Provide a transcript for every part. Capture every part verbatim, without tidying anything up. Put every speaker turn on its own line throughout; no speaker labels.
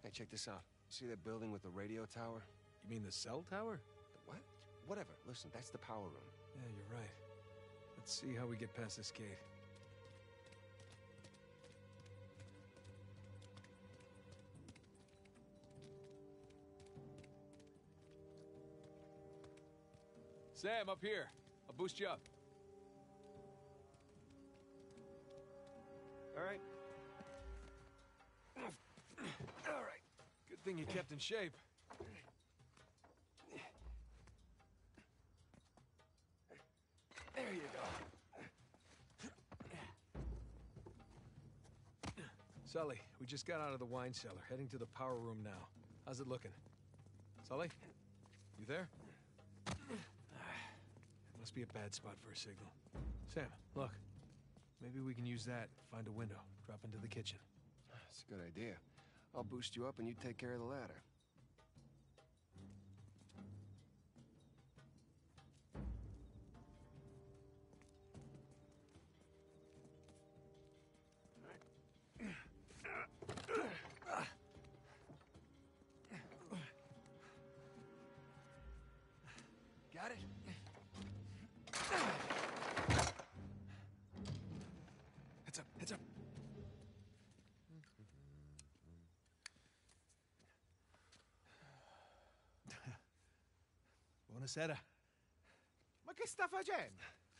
Hey, check this out. See that building with the radio tower?
You mean the cell tower?
The what? Whatever. Listen, that's the power room.
Yeah, you're right. Let's see how we get past this gate. Sam, up here. I'll boost you up.
All right.
All right. Good thing you kept in shape.
There you go.
Sully, we just got out of the wine cellar, heading to the power room now. How's it looking? Sully? You there? It must be a bad spot for a signal. Sam, look. Maybe we can use that, find a window, drop into the kitchen.
That's a good idea. I'll boost you up and you take care of the ladder. Got it?
Heads up, heads up. Buonasera.
Ma che sta facendo?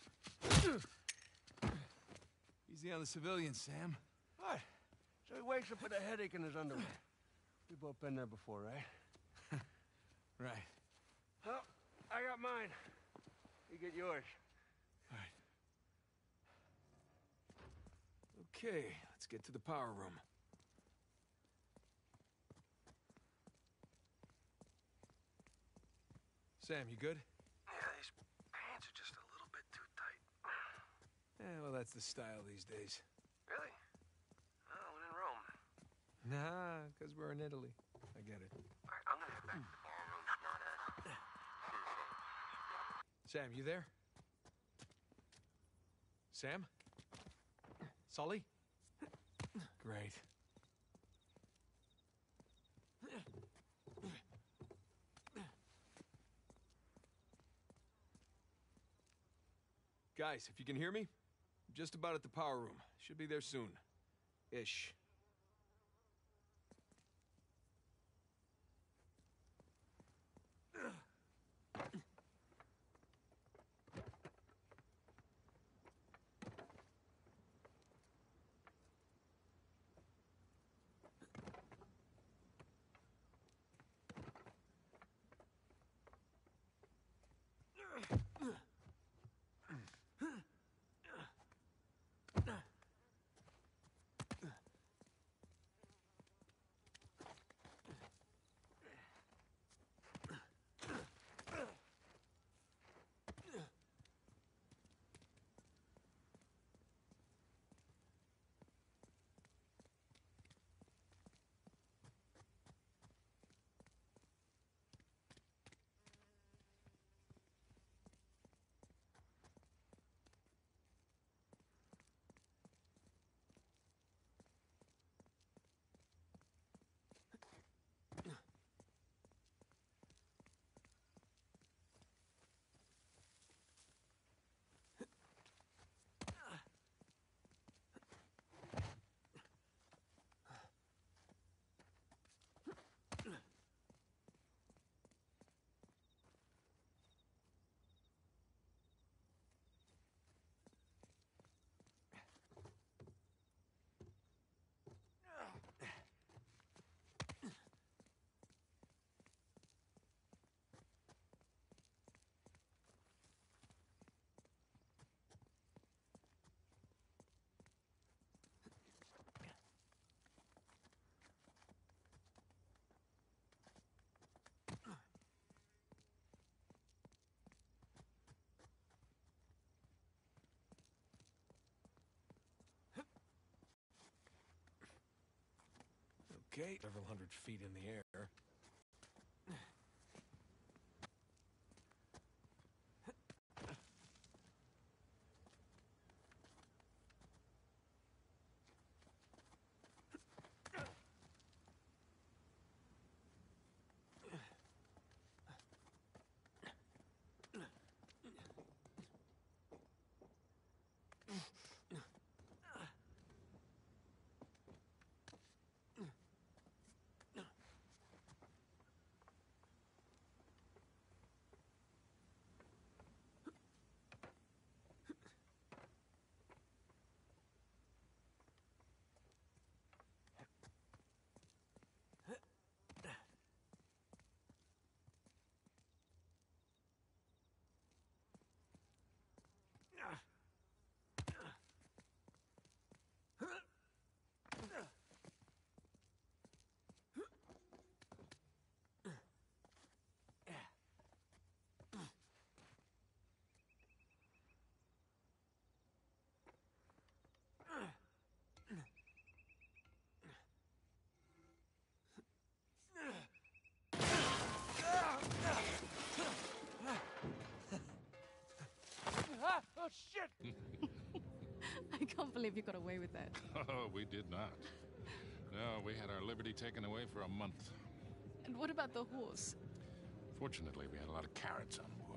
Easy on the civilians, Sam.
What? So he wakes up with a headache in his underwear. We've both been there before, right?
Right.
Well, I got mine. You get yours.
All right. Okay, let's get to the power room. Sam, you good?
Yeah, these pants are just a little bit too tight.
Yeah, well, that's the style these days.
Really? Oh, when in Rome.
Nah, because we're in Italy. I get it.
All right, I'm gonna head back to the ballroom. Not a...
Sam, you there? Sam? Sully? Great. Guys, if you can hear me, I'm just about at the power room. Should be there soon. Ish. Okay, several hundred feet in the air.
believe you got away with that.
Oh, we did not. No, we had our liberty taken away for a month.
And what about the horse?
Fortunately, we had a lot of carrots on board.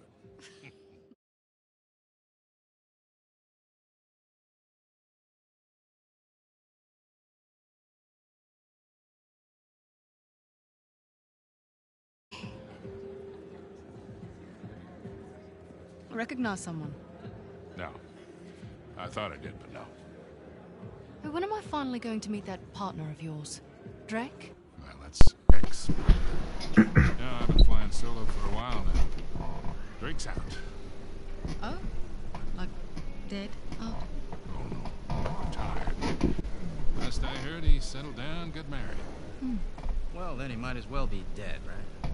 Recognize someone?
No. I thought I did, but no.
Hey, when am I finally going to meet that partner of yours? Drake?
Well, that's X. Yeah, I've been flying solo for a while now. Drake's out.
Oh? Like, dead? Oh.
Oh, no. Retired. Last I heard, he settled down, got married.
Hmm.
Well, then he might as well be dead, right?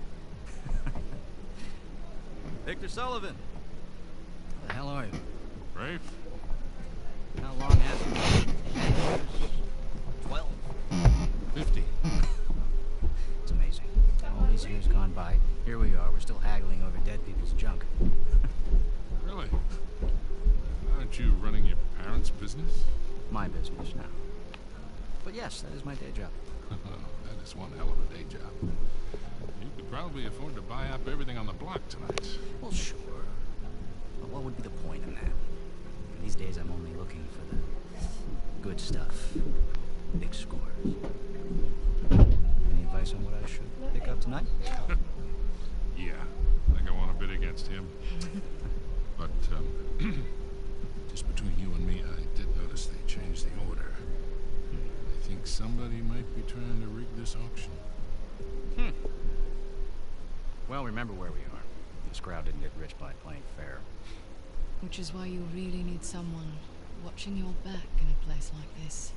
Victor Sullivan! Who the hell are you?
Rafe?
How long has it been? Ten years? Twelve?
Fifty.
It's amazing. All these years gone by, here we are, we're still haggling over dead people's junk.
Really? Aren't you running your parents' business?
My business now. But yes, that is my day job.
That is one hell of a day job. You could probably afford to buy up everything on the block tonight.
Well, sure. But what would be the point in that? These days I'm only looking for the good stuff. Big scores. Any advice on what I should pick up tonight?
Yeah, I think I want to bid against him. But, um, just between you and me, I did notice they changed the order. I think somebody might be trying to rig this auction.
Hmm. Well, remember where we are. This crowd didn't get rich by playing fair.
Which is why you really need someone watching your back in a place like this.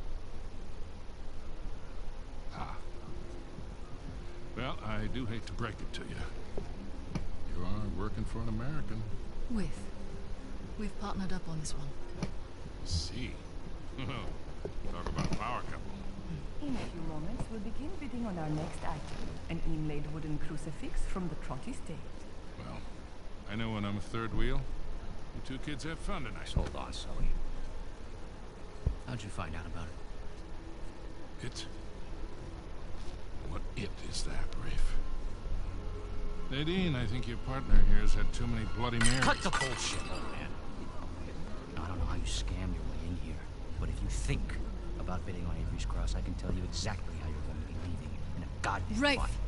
Ah. Well, I do hate to break it to you. You are working for an American.
With. We've partnered up on this one.
See. Talk about a power couple.
In a few moments, we'll begin bidding on our next item, an inlaid wooden crucifix from the Trot Estate.
Well, I know when I'm a third wheel. You two kids have fun tonight.
Just hold on, Sully. How'd you find out about it?
It? What it is that, Rafe? Nadine, I think your partner here has had too many Bloody Marys.
Cut the bullshit, old man. I don't know how you scam your way in here, but if you think about bidding on Avery's Cross, I can tell you exactly how you're going to be leaving in a goddamn
Rafe!
body.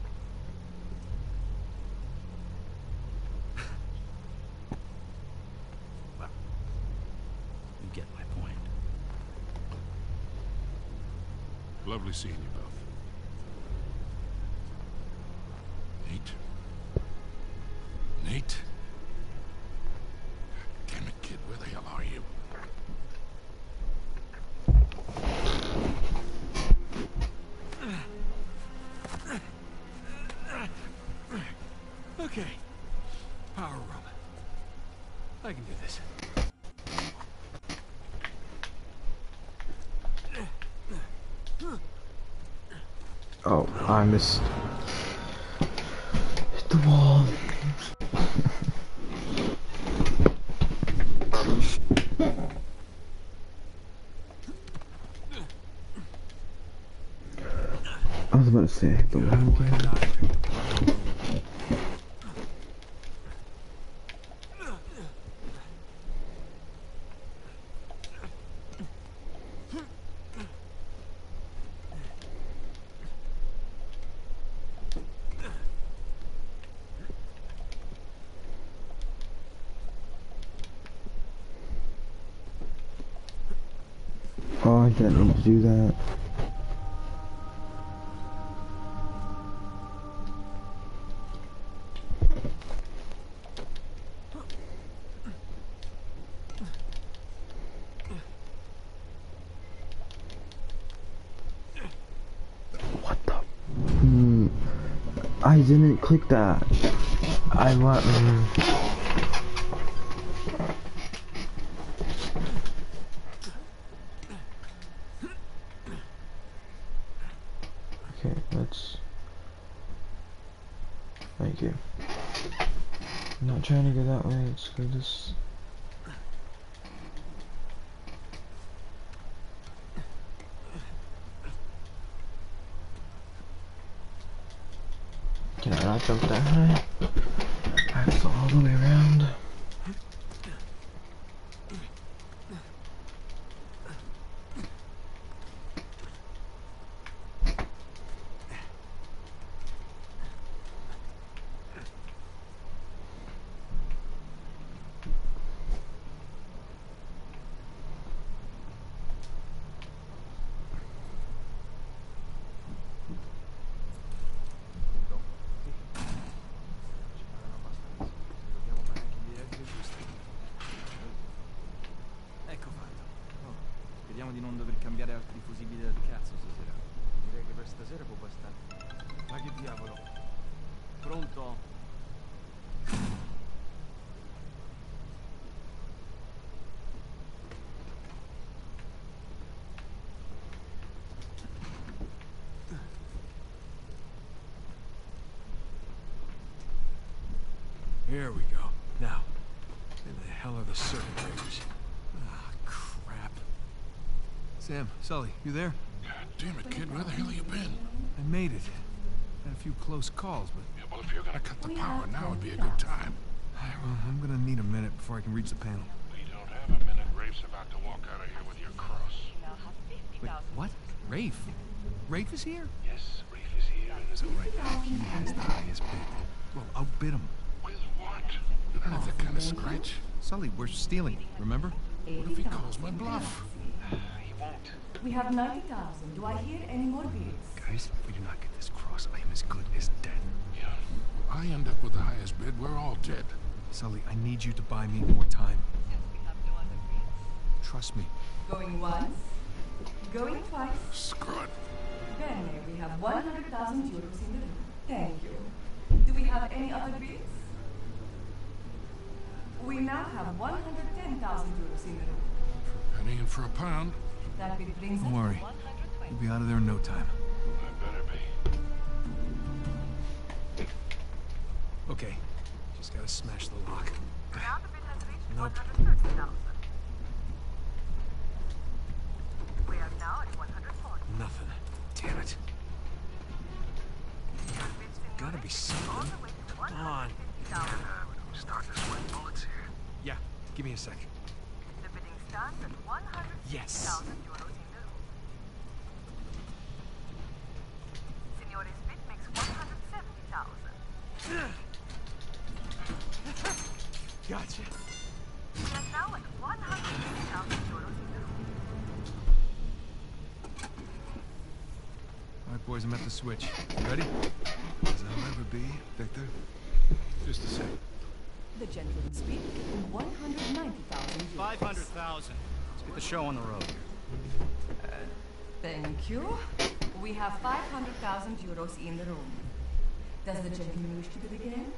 Well, you get my point.
Lovely seeing you both. Nate? Nate? Damn it, kid, where the hell are you?
Okay. Power room. I can do this.
Oh, I missed. Hit the wall. I was about to say hit the wall again. Oh, I didn't need to do that. What the? Hmm. I didn't click that. I want. Mm. Okay, let's. Thank you. I'm not trying to go that way, let's go this. cannot jump that high. I have to go all the way around.
Ecco fatto. Oh, speriamo di non dover cambiare altri fusibili del cazzo stasera. Direi che per stasera può bastare. Ma che diavolo? Pronto?
Here we go. Now, where the hell are the circuit breakers? Ah, crap. Sam, Sully, you there?
God damn it, kid. Where the hell you been?
I made it. Had a few close calls, but...
Yeah, well, if you're gonna cut the power, now would be a good time.
Well, I'm gonna need a minute before I can reach the panel.
We don't have a minute. Rafe's about to walk out of here with your cross.
Wait, what? Rafe? Rafe is here?
Yes, Rafe is here.
So right now, he has the highest bid. Well, outbid him.
With what? You don't have that kind of scratch.
Sully, we're stealing, remember?
What if he calls my bluff?
He won't. We have ninety thousand. Do I hear any more bids?
Guys, if we do not get this cross, I am as good as dead.
Yeah. I end up with the highest bid, we're all dead.
Sully, I need you to buy me more time. Trust me.
Going once. Going twice.
Screw it.
Then we have one hundred thousand euros in the room. Thank you. Do we have any other bids? We now have one hundred ten thousand euros in the room.
For a penny and for a pound.
That bid brings
Don't
us
worry.
to one hundred twenty.
We'll be out of there in no time.
I better be.
Okay. Just gotta smash the lock.
Now the bid has reached
Nope.
one hundred thirty thousand. We are now at one hundred forty.
Nothing. Damn it. Gotta be something. Come on.
Start to sweat bullets here.
Yeah, give me a sec.
The bidding stands at one hundred fifty thousand euros in the room. Signore's bid makes one hundred seventy thousand.
Gotcha.
We are now at one hundred fifty thousand euros in the room.
All right, boys, I'm at the switch. Ready? As I'll ever be, Victor.
Just a sec.
The gentleman's bid one hundred ninety thousand euros.
Five hundred thousand. Let's get the show on the road.
Uh, thank you. We have five hundred thousand euros in the room. Does the gentleman wish to bid again?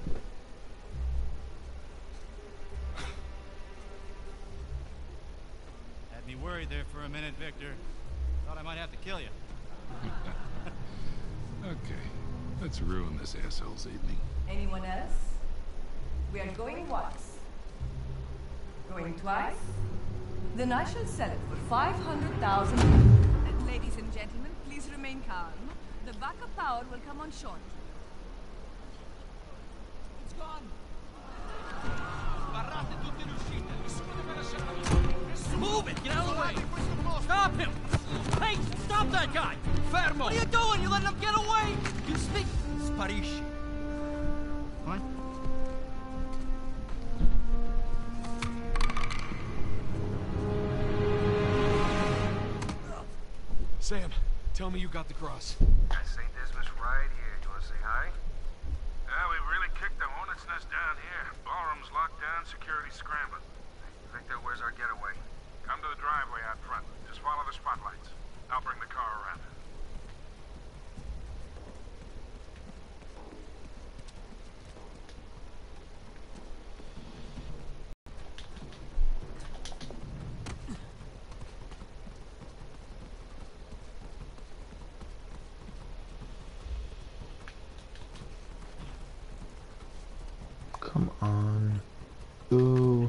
Had me worried there for a minute, Victor. Thought I might have to kill you.
Okay. Let's ruin this asshole's evening.
Anyone else? We are going once. Going twice? Then I shall sell it for five hundred thousand. And ladies and gentlemen, please remain calm. The backup power will come on shortly.
It's gone. Sbarrate tutte le uscite. Nessuno deve lasciare la via. Move it! Get out of the way! Stop him! Hey! Stop that guy! Fermo! What are you doing? You letting him get away? You speak... Sparisci. What?
Sam, tell me you got the cross.
Saint Dismas right here. You want to say hi? Yeah, we really kicked the hornet's nest down here. Ballroom's locked down, security scrambling. Victor, where's our getaway?
Come to the driveway out front. Just follow the spotlights. I'll bring the car around.
Come on. Ooh.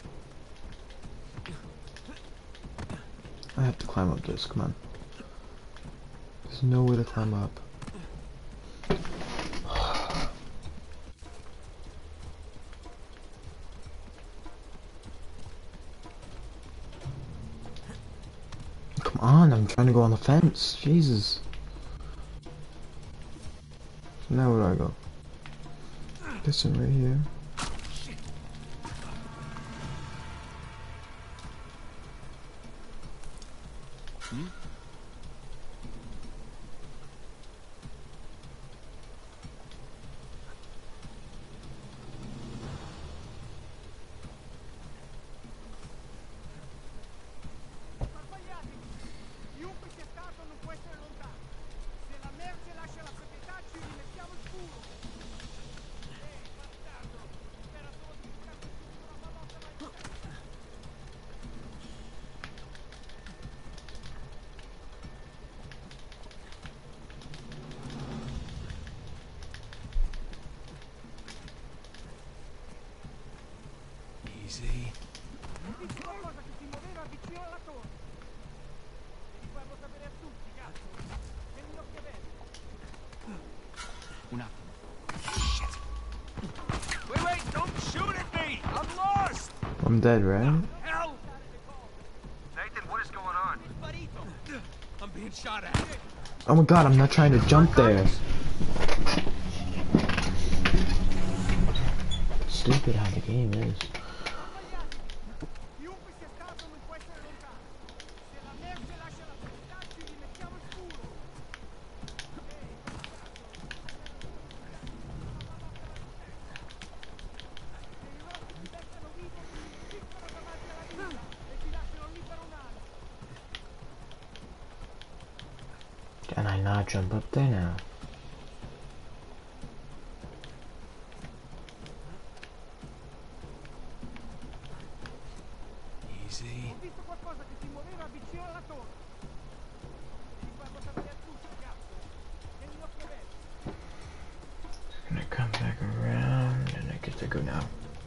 I have to climb up this, come on. There's no way to climb up. fence. Jesus. So now where do I go? This one right here.
Hmm?
Chiunque sia stato non può essere lontano. Se la merce lascia la proprietà ci rimettiamo il culo. Ehi, bastardo! Spera solo di buccarti subito una pallotta alla testa.
Easy.
Ho visto qualcosa che si muoveva vicino alla torre. Devi farlo sapere a tutti, cazzo. Tieni l'occhio aperto.
Un attimo.
Wait, wait, don't shoot at me! I'm lost!
I'm dead, right?
Hell!
Nathan, what is going on?
I'm being shot at.
Oh my god, I'm not trying to jump there. Stupid how the game is.
Chiunque sia stato non può essere lontano. Se la merce lascia la proprietà ci rimettiamo il culo. Ehi, bastardo! Se i rossi ti beccano vivo, ti spiccano davanti alla vita e ti lasciano lì per un anno.
Can I not jump up there now?
Easy.
Ho visto qualcosa che si muoveva vicino alla torre. Devi farlo sapere a tutti, cazzo. Tieni l'occhio aperto.
I'm gonna come back around and I get to go now.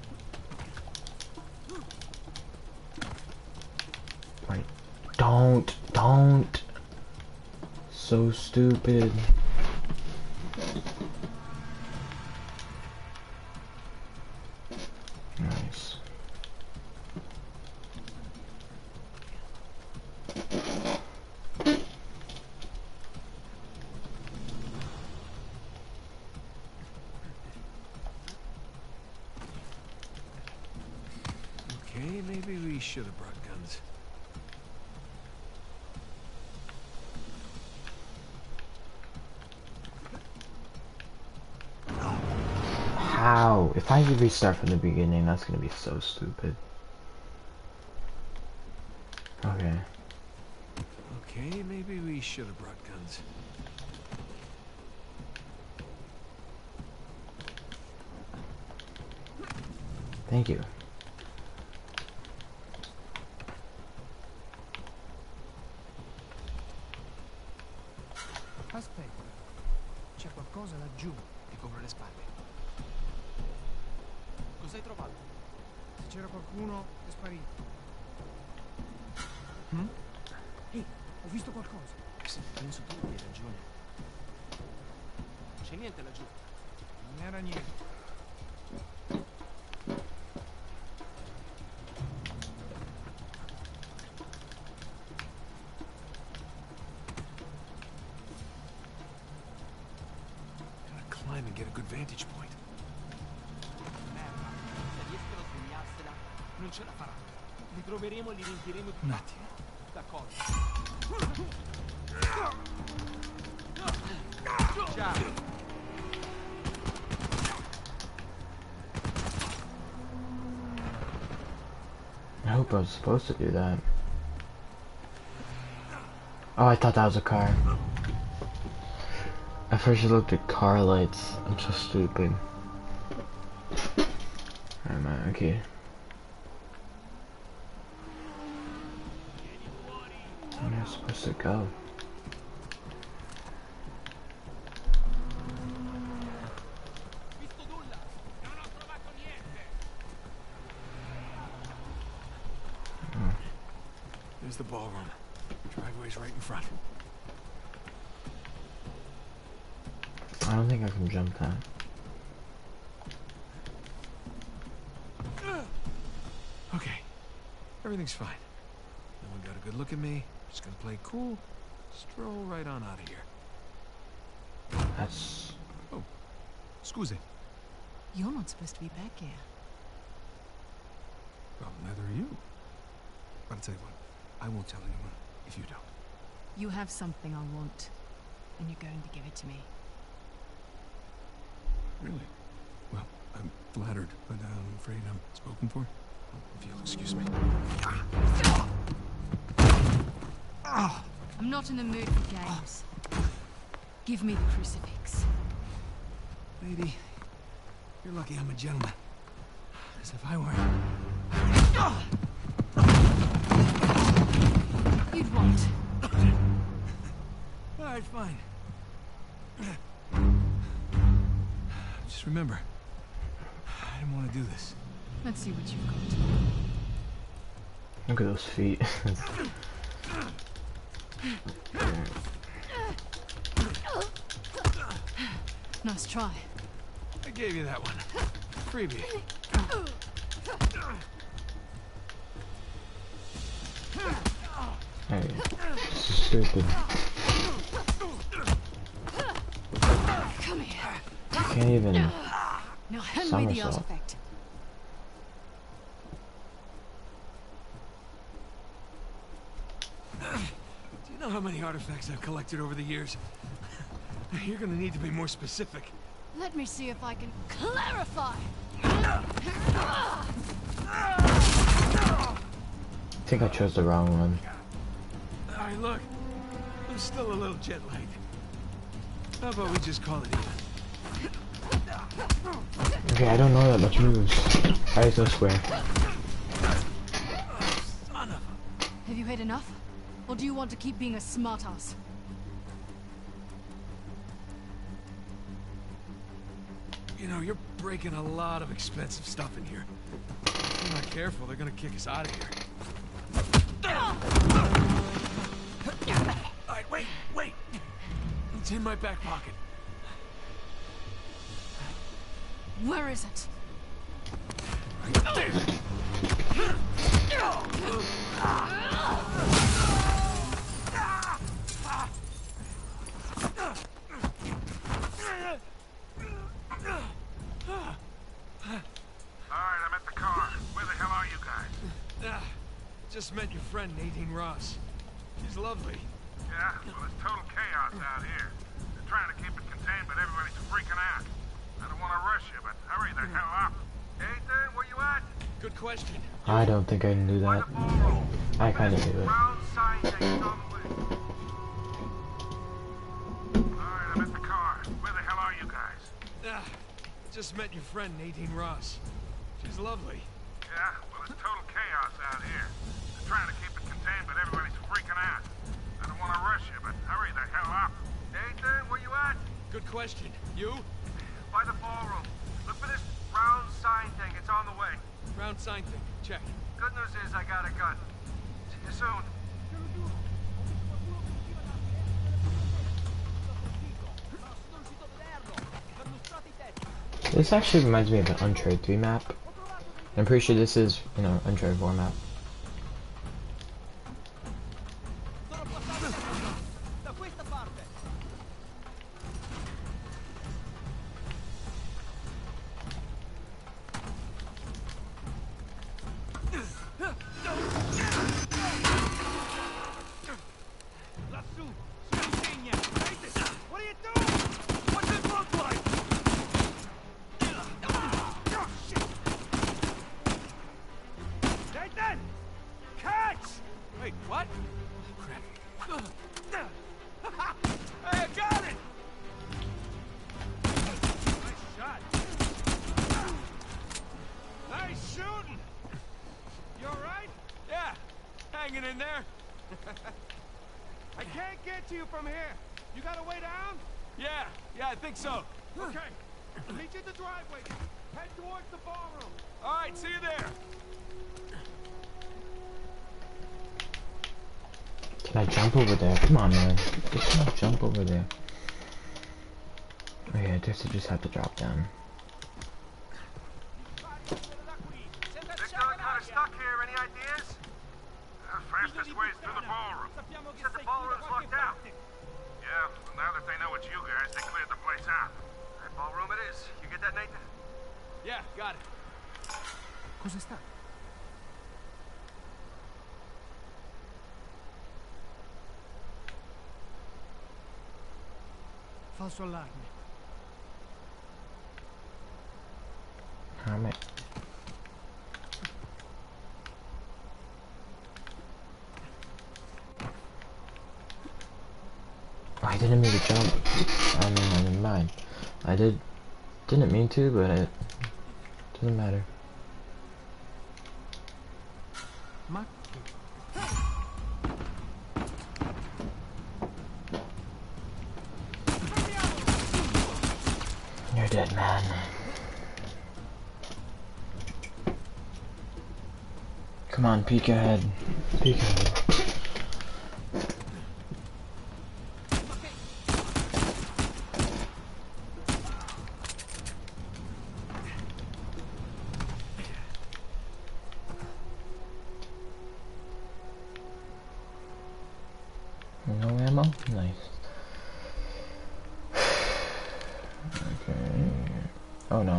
Wait, don't, don't. So stupid. Nice.
Okay, maybe we should have brought guns.
How? If I restart from the beginning, that's gonna be so stupid. Okay.
Okay, maybe we should have brought guns.
Thank you.
Aspetta. C'è qualcosa laggiù.
Ti copro le spalle. Cosa hai trovato?
Se c'era qualcuno, è sparito.
Mm?
Ehi, ho visto qualcosa.
Sì, penso tu abbia ragione. C'è niente laggiù.
Non era niente.
Gotta climb and get a good vantage point.
Merda, se riescono a segnarsela, non ce la faranno. Li troveremo e li riempiremo di...
Un attimo.
D'accordo. Ciao.
I hope I was supposed to do that. Oh, I thought that was a car. At first I looked at car lights. I'm so stupid. Where am I? Okay. Where am I supposed to go?
There's the ballroom. Driveway's right in front.
I don't think I can jump that.
Okay. Everything's fine. No one got a good look at me. Just gonna play cool, stroll right on out of here.
That's...
Oh, scusi.
You're not supposed to be back here.
Well, neither are you. But I'll tell you what, I won't tell anyone if you don't.
You have something I want, and you're going to give it to me.
Really? Well, I'm flattered, but I'm afraid I'm spoken for. If you'll excuse me.
I'm not in the mood for games. Give me the crucifix.
Lady, you're lucky I'm a gentleman. As if I were.
You'd what?
All right, fine. Just remember, I didn't want to do this.
Let's see what you've got.
Look at those feet.
Nice try.
I gave you that one. Freebie.
Hey, this is stupid.
Come here.
Can't even
Now hand me the
somersault.
artifact.
Do you know how many artifacts I've collected over the years? You're gonna need to be more specific.
Let me see if I can clarify.
I think I chose the wrong one.
Alright, look. I'm still a little jet lagged. How about we just call it even?
Okay, I don't know that much moves. I so swear.
Son of a...
Have you had enough? Or do you want to keep being a smartass?
You know, you're breaking a lot of expensive stuff in here. If we're not careful, they're gonna kick us out of here. Alright, wait, wait! It's in my back pocket.
Where is it?
Right there!
Alright, I'm at the car. Where the hell are you guys?
Ah, just met your friend Nadine Ross. She's lovely.
Yeah? Well, it's total chaos out here. They're trying to keep it contained, but everybody's freaking out. I don't want to rush you, but hurry the hell up. Ethan, where you at?
Good question.
I don't think I can do
By
that.
the ballroom.
I kind of do it.
Round sign thing's on the way. Alright, I'm at the car. Where the hell are you guys?
Ah, just met your friend Nadine Ross. She's lovely.
Yeah? Well, it's total chaos out here. They're trying to keep it contained, but everybody's freaking out. I don't want to rush you, but hurry the hell up. Ethan, where you at?
Good question. You?
By the ballroom. Look for this round sign thing. It's on the way.
Round sign thing. Check.
Good news is I got a gun. See you soon.
This actually reminds me of an Uncharted three map. I'm pretty sure this is, you know, Uncharted four map.
Da questa parte. Lassù, si insegna. What are you doing? What's it look like? Oh, shit. Nathan! Catch!
Wait, what? Crap.
Hey, I got it! Nice shot. Nice shooting! You alright?
Yeah, hanging in there.
I can't get to you from here. You got a way down?
Yeah, yeah, I think so.
Okay. Meet you at the driveway. Head towards the ballroom.
All right, see you there.
Can I jump over there? Come on, man. Just not jump over there. Oh yeah, I guess I just have to drop down.
Big dog kind of stuck here. Any ideas? The fastest way is through the ballroom. Said the ballroom's locked out.
Yeah, got it.
Cos'è stato?
Falso allarme.
How am I? I didn't mean to jump. I mean, I didn't mind. I did, didn't mean to, but it doesn't matter.
Ma...
You're dead, man. Come on, peek ahead. Peek ahead. No ammo? Nice. Okay. Oh no.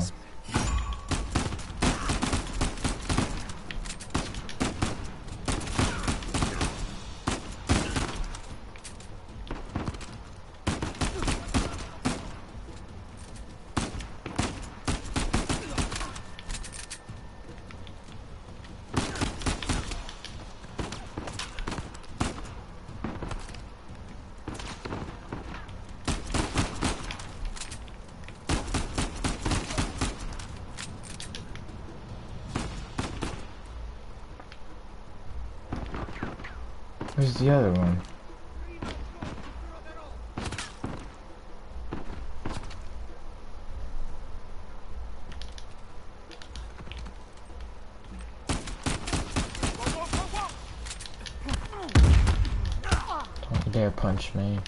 Where's the other one? Don't you dare punch me.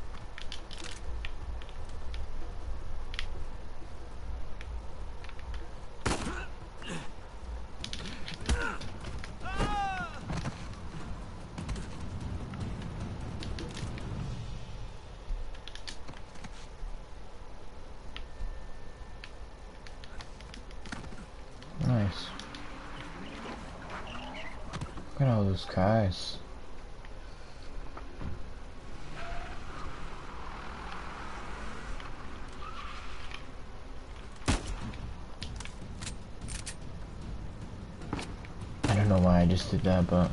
Nice. Look at all those guys. I don't know why I just did that, but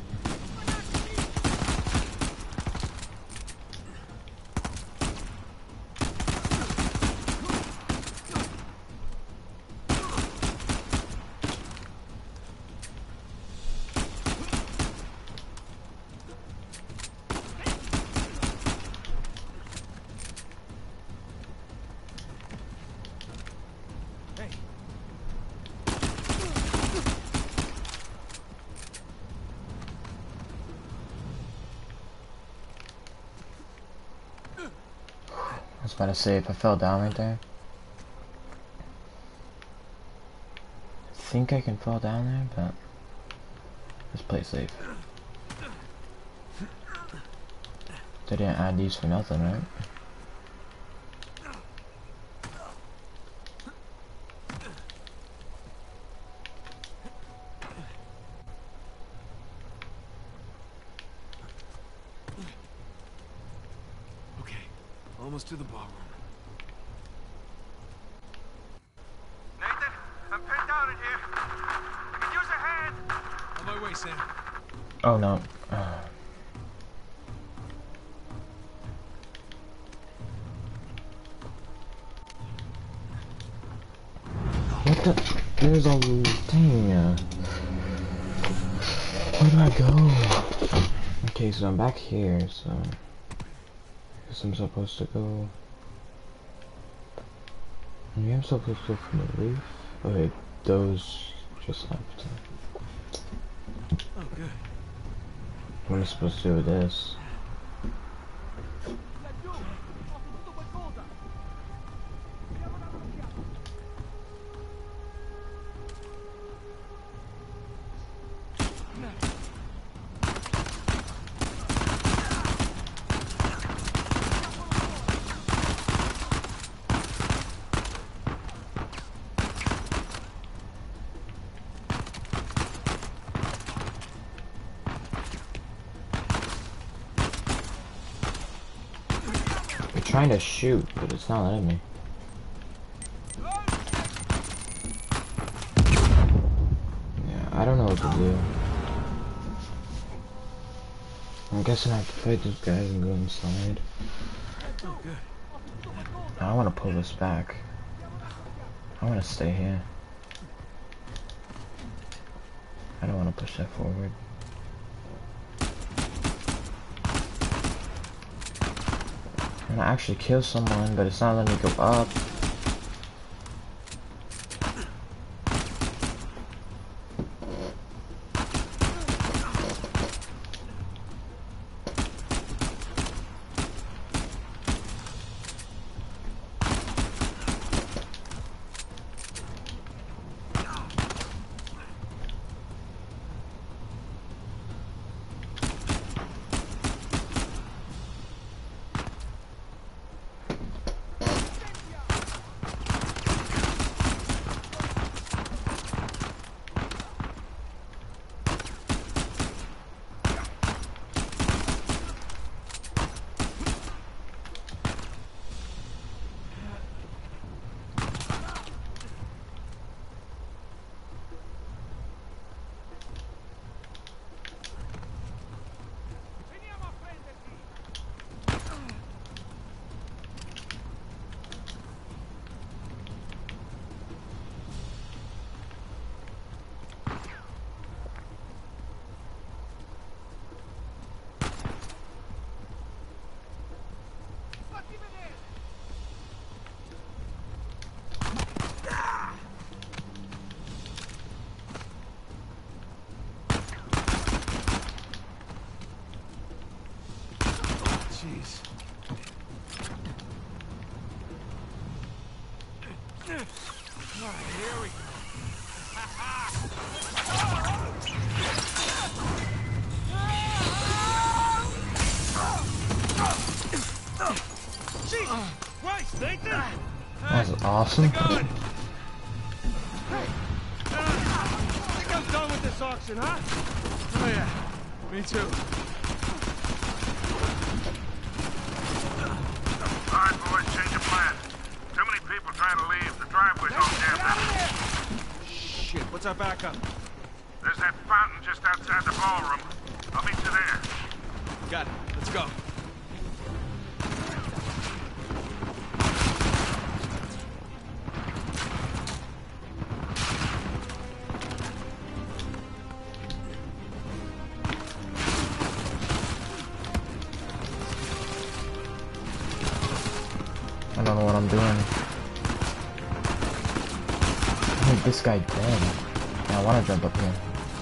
I was about to say if I fell down right there. I think I can fall down there, but let's play it safe. They didn't add these for nothing, right?
Okay, almost to the ballroom.
Nathan, I'm pinned down in here. I could use a hand.
On my way, Sam.
Oh no. Uh, what the? There's a thing. Uh, where do I go? Okay, so I'm back here, so I guess I'm supposed to go. Maybe I'm supposed to go from the roof? Okay, those just left.
Oh, good.
What am I supposed to do with this?
Laggiù! Ho sentito qualcosa! Vediamo una un'occhiata!
trying to shoot, but it's not letting me. Yeah, I don't know what to do. I'm guessing I have to fight these guys and go inside.
Oh, good.
I want to pull this back. I want to stay here. I don't want to push that forward. I'm gonna actually kill someone, but it's not letting me go up.
Jeez. All right, here we go.
Jesus Christ, Nathan!
That was awesome.
Hey! Uh, I think I'm done with this auction, huh?
Oh yeah, me too.
All right, boys, change of plan. Too many people trying to leave. The driveway's all jammed up.
Shit, what's our backup?
There's that fountain just outside the ballroom. I'll meet you there.
Got it. Let's go.
I don't know what I'm doing. I need this guy dead. I want to jump up here.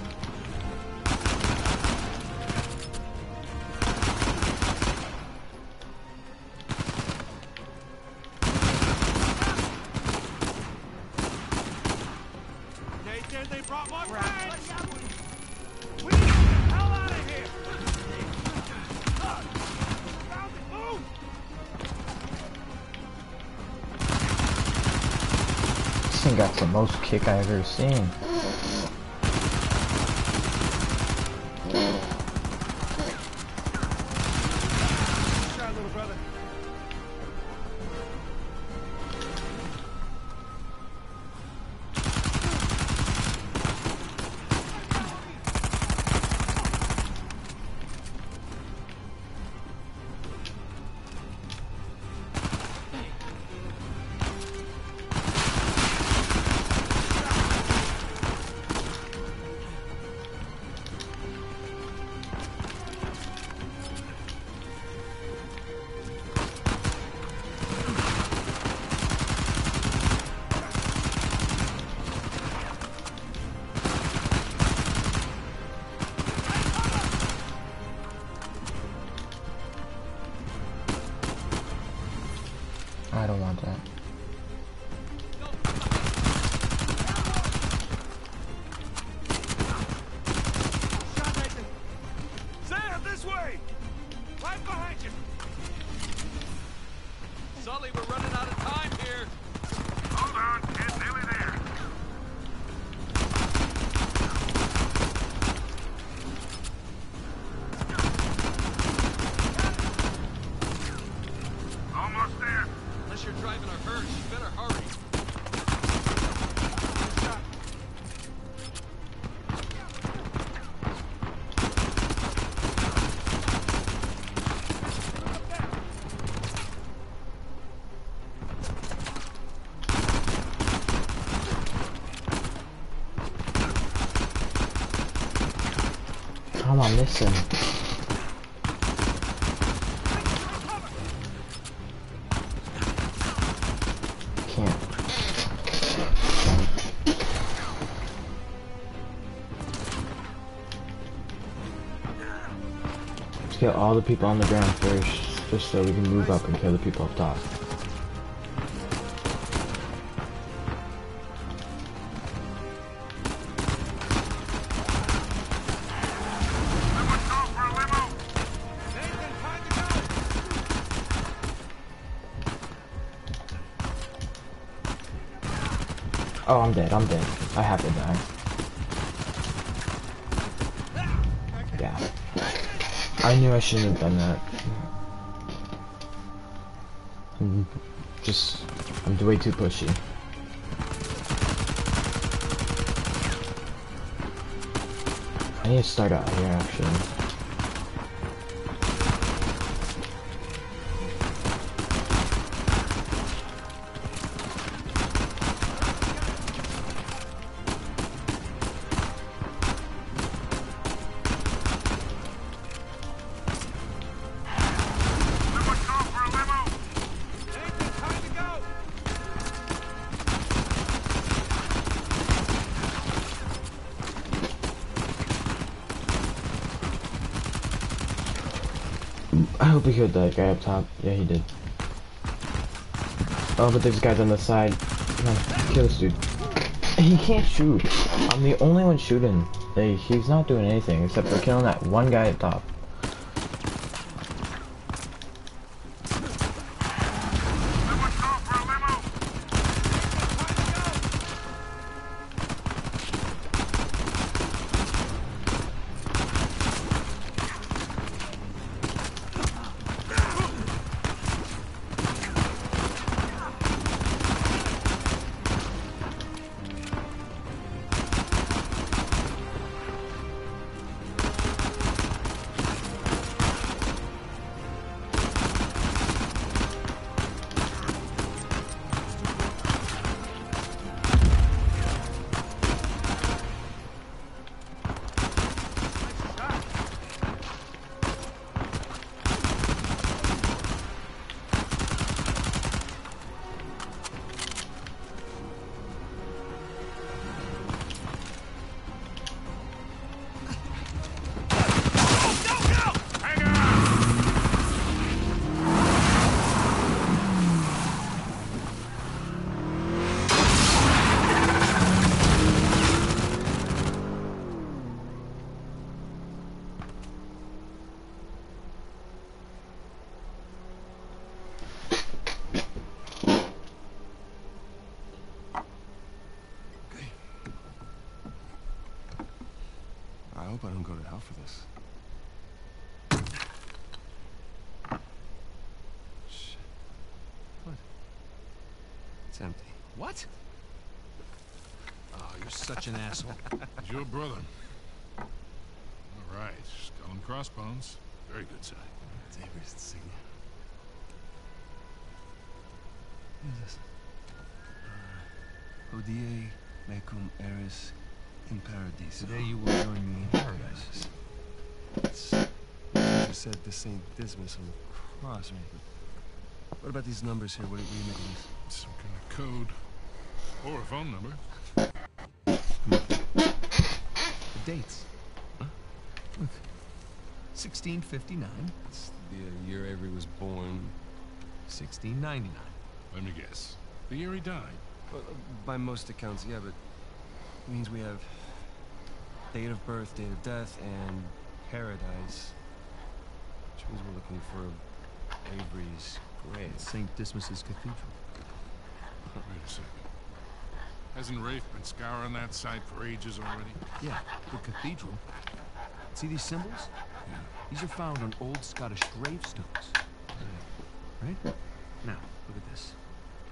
Nathan, they brought my friend! We need to get the hell out of here! Found it, move!
This thing got the most kick I've ever seen.
Try, little brother.
I don't want that.
Shot, Nathan. Sam, this way! Right behind you!
Sully, we're running out of time here.
Hold on, kid. Nearly there. Almost
driving a hearse. You better hurry.
How am I missing? Can't. Let's kill all the people on the ground first, just so we can move up and kill the people up top. Oh, I'm dead, I'm dead. I have to die. Yeah. I knew I shouldn't have done that. I'm just... I'm way too pushy. I need to start out here, actually. I hope he killed that guy up top. Yeah, he did. Oh, but there's guys on the side. Come on, kill this dude. He can't shoot. I'm the only one shooting. Like, he's not doing anything except for killing that one guy up top.
I hope I don't go to hell for this. Shit. What? It's empty.
What? Oh, you're such an asshole.
He's your brother. All right, skull and crossbones. Very good sign.
David's insignia. What is this? Uh, Hodie mecum eris in paradiso.
Today you will join me in paradise.
It's, you said the Saint Dismas on the cross, right? But what about these numbers here? What do you make of these?
Some kind of code. Or a phone number.
The dates. Huh? Look. sixteen fifty-nine.
It's the year Avery was born.
sixteen ninety-nine.
Let me guess. The year he died.
Well, uh, by most accounts, yeah, but it means we have date of birth, date of death, and paradise. Which means we're looking for Avery's grave.
Saint Dismas's cathedral.
Wait a second. Hasn't Rafe been scouring that site for ages already?
Yeah, the cathedral. See these symbols?
Yeah.
These are found on old Scottish gravestones. Right? Now, look at this.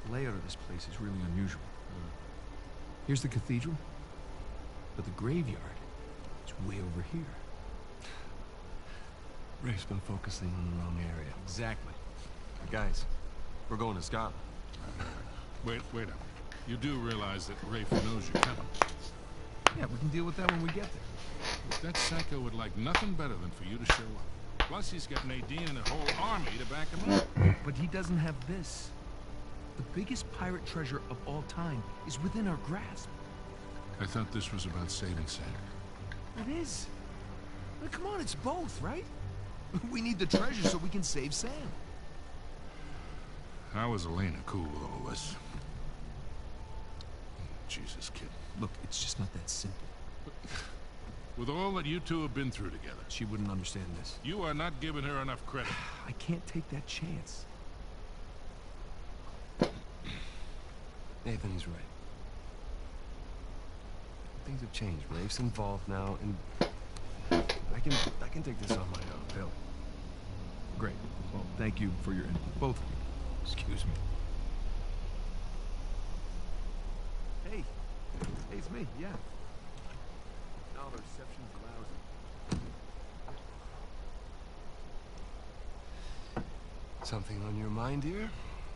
layout of this place is really unusual. Here's the cathedral, but the graveyard is way over here.
Rafe's been focusing on the wrong area.
Exactly.
Guys, we're going to Scotland.
Wait, wait up. You do realize that Rafe knows you're coming.
Yeah, we can deal with that when we get there.
Look, that psycho would like nothing better than for you to show up. Plus, he's got Nadine and a whole army to back him up.
But he doesn't have this. The biggest pirate treasure of all time is within our grasp.
I thought this was about saving Sam.
It is. But come on, it's both, right? We need the treasure so we can save Sam.
How is Elena cool with all this? Jesus, kid.
Look, it's just not that simple.
With all that you two have been through together,
She wouldn't understand this.
you are not giving her enough credit.
I can't take that chance.
Nathan, he's right. Things have changed. Rafe's involved now, and I can I can take this on my own, Bill.
Great. Well, thank you for your input, both of you. Excuse me. Hey. Hey, it's me, yeah. No, the reception's lousy.
Something on your mind, dear?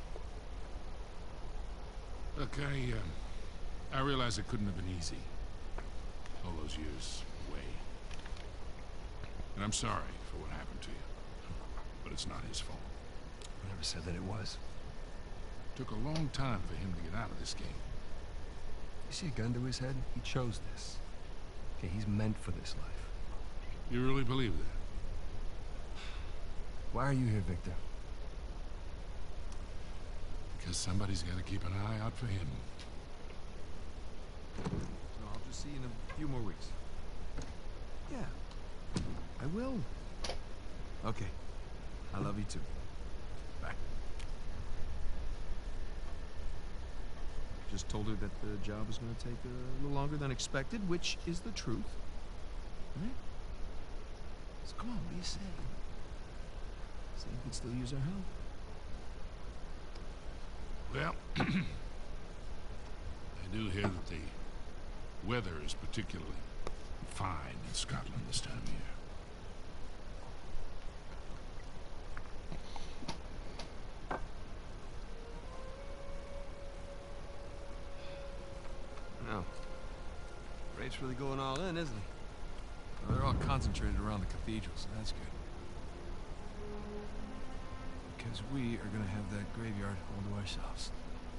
Look, I, uh, I realize it couldn't have been easy. All those years away. And I'm sorry for what happened to you. But it's not his fault.
I never said that it was.
It took a long time for him to get out of this game.
You see a gun to his head? He chose this. Okay, he's meant for this life.
You really believe that?
Why are you here, Victor?
Because somebody's got to keep an eye out for him.
So I'll just see you in a few more weeks. Yeah. I will. Okay. I love you too. Bye. Just told her that the job was going to take a little longer than expected, which is the truth. Right? So come on, what do you say? Say you could still use our help.
Well, I do hear that the weather is particularly fine in Scotland this time of year.
No. Rafe's really going all in, isn't he?
Well, they're all concentrated around the cathedral, so that's good. Because we are going to have that graveyard all to ourselves.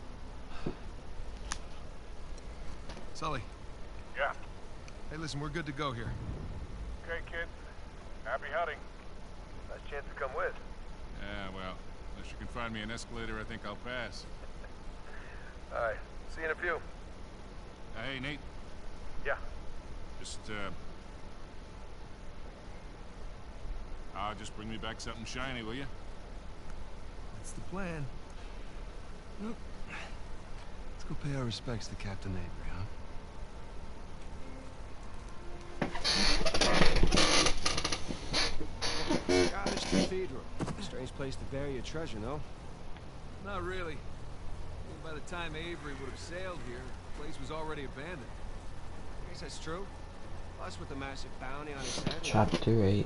Sully.
Yeah.
Hey, listen, we're good to go here.
Okay, kid. Happy hunting. Nice chance to come with.
Yeah, well, unless you can find me an escalator, I think I'll pass.
All right. See you in a few.
Uh, hey, Nate.
Yeah.
Just, uh... Ah, just bring me back something shiny, will you?
That's the plan.
Well, let's go pay our respects to Captain Avery, huh? Scottish Cathedral. Strange place to bury your treasure, no?
Not really. By the time Avery would have sailed here, the place was already abandoned.
I guess that's true. Plus, with the massive bounty on his head.
Chapter eight.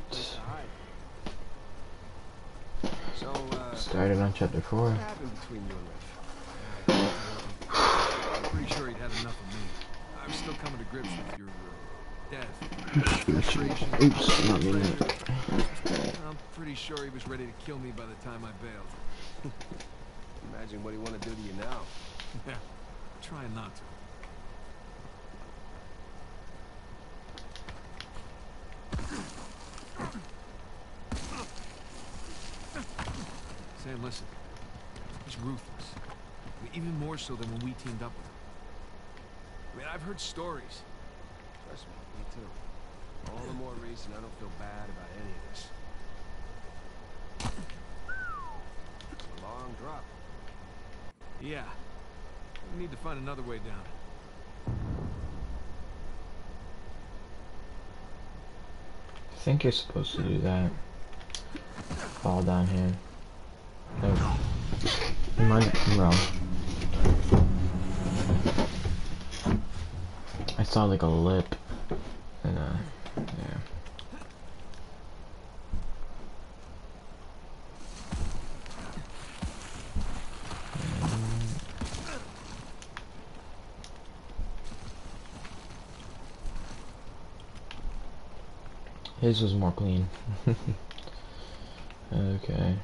So, uh,
Started on chapter four.
what happened between you and Rafe?
I'm pretty sure he'd had enough of me. I'm still coming to grips with your uh, death. Frustration.
Oops, not meaning it.
I'm pretty sure he was ready to kill me by the time I bailed.
Imagine what he want to do to you now.
Yeah, trying not to. Sam, listen. He's ruthless. I mean, even more so than when we teamed up with him. I mean, I've heard stories.
Trust me, me too. All the more reason I don't feel bad about any of this. It's a long drop.
Yeah. We need to find another way down.
I think you're supposed to do that. Fall down here. No. You might be wrong. saw like a lip, and uh, yeah. His was more clean. Okay.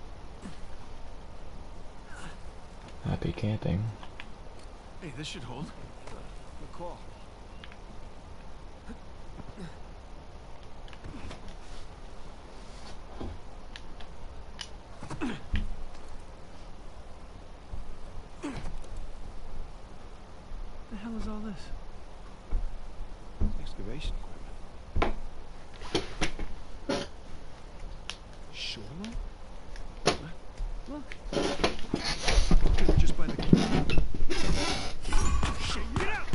Happy camping.
Hey, this should hold.
Good call.
What the hell is all this?
Excavation equipment.
Shoreline? Look. They were just by the camp. Shit, get out!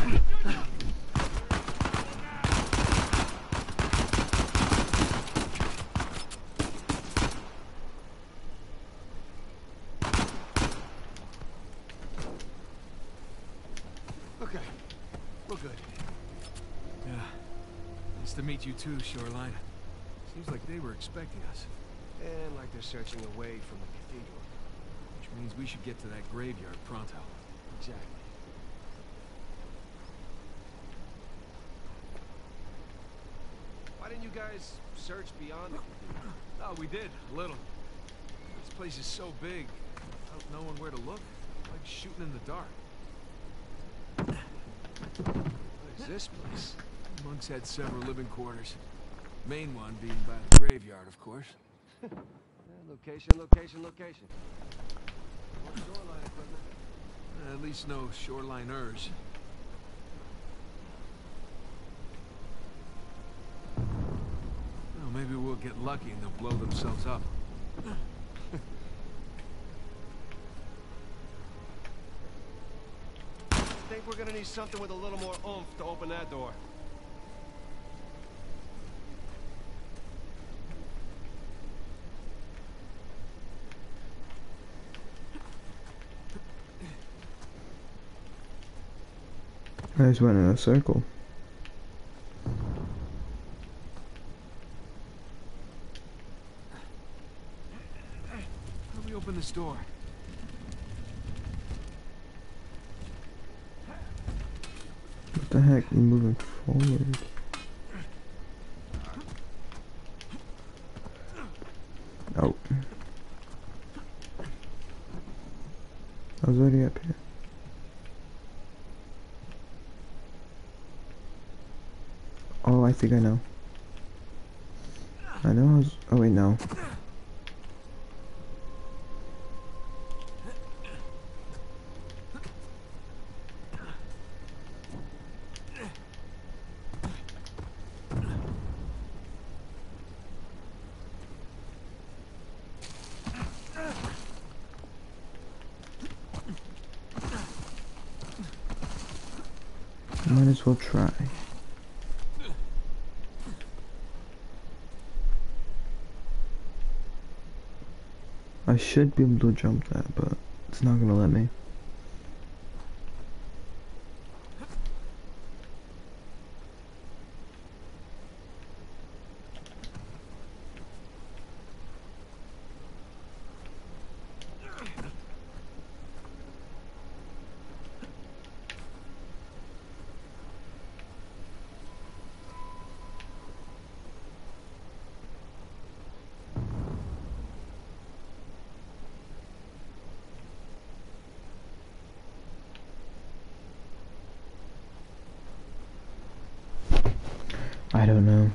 Okay, we're good.
Yeah. Nice to meet you too, Shoreline. Seems like they were expecting us.
And like they're searching away from the cathedral.
Which means we should get to that graveyard pronto.
Exactly. Why didn't you guys search beyond the cathedral?
Oh, we did, a little. This place is so big, without knowing where to look, like shooting in the dark.
What is this place?
Monks had several living quarters. Main one being by the graveyard, of course.
Yeah, location, location, location. No shoreline equipment.
Uh, at least no shoreliners. Well, maybe we'll get lucky and they'll blow themselves up.
I think we're gonna need something with a little more oomph to open that door.
I just went in a circle.
How do we open this door?
What the heck? You're moving forward. Oh. I was already up here. Oh, I think I know. I know I was... Oh, wait, no. Might as well try. I should be able to jump that, but it's not gonna let me. I don't know.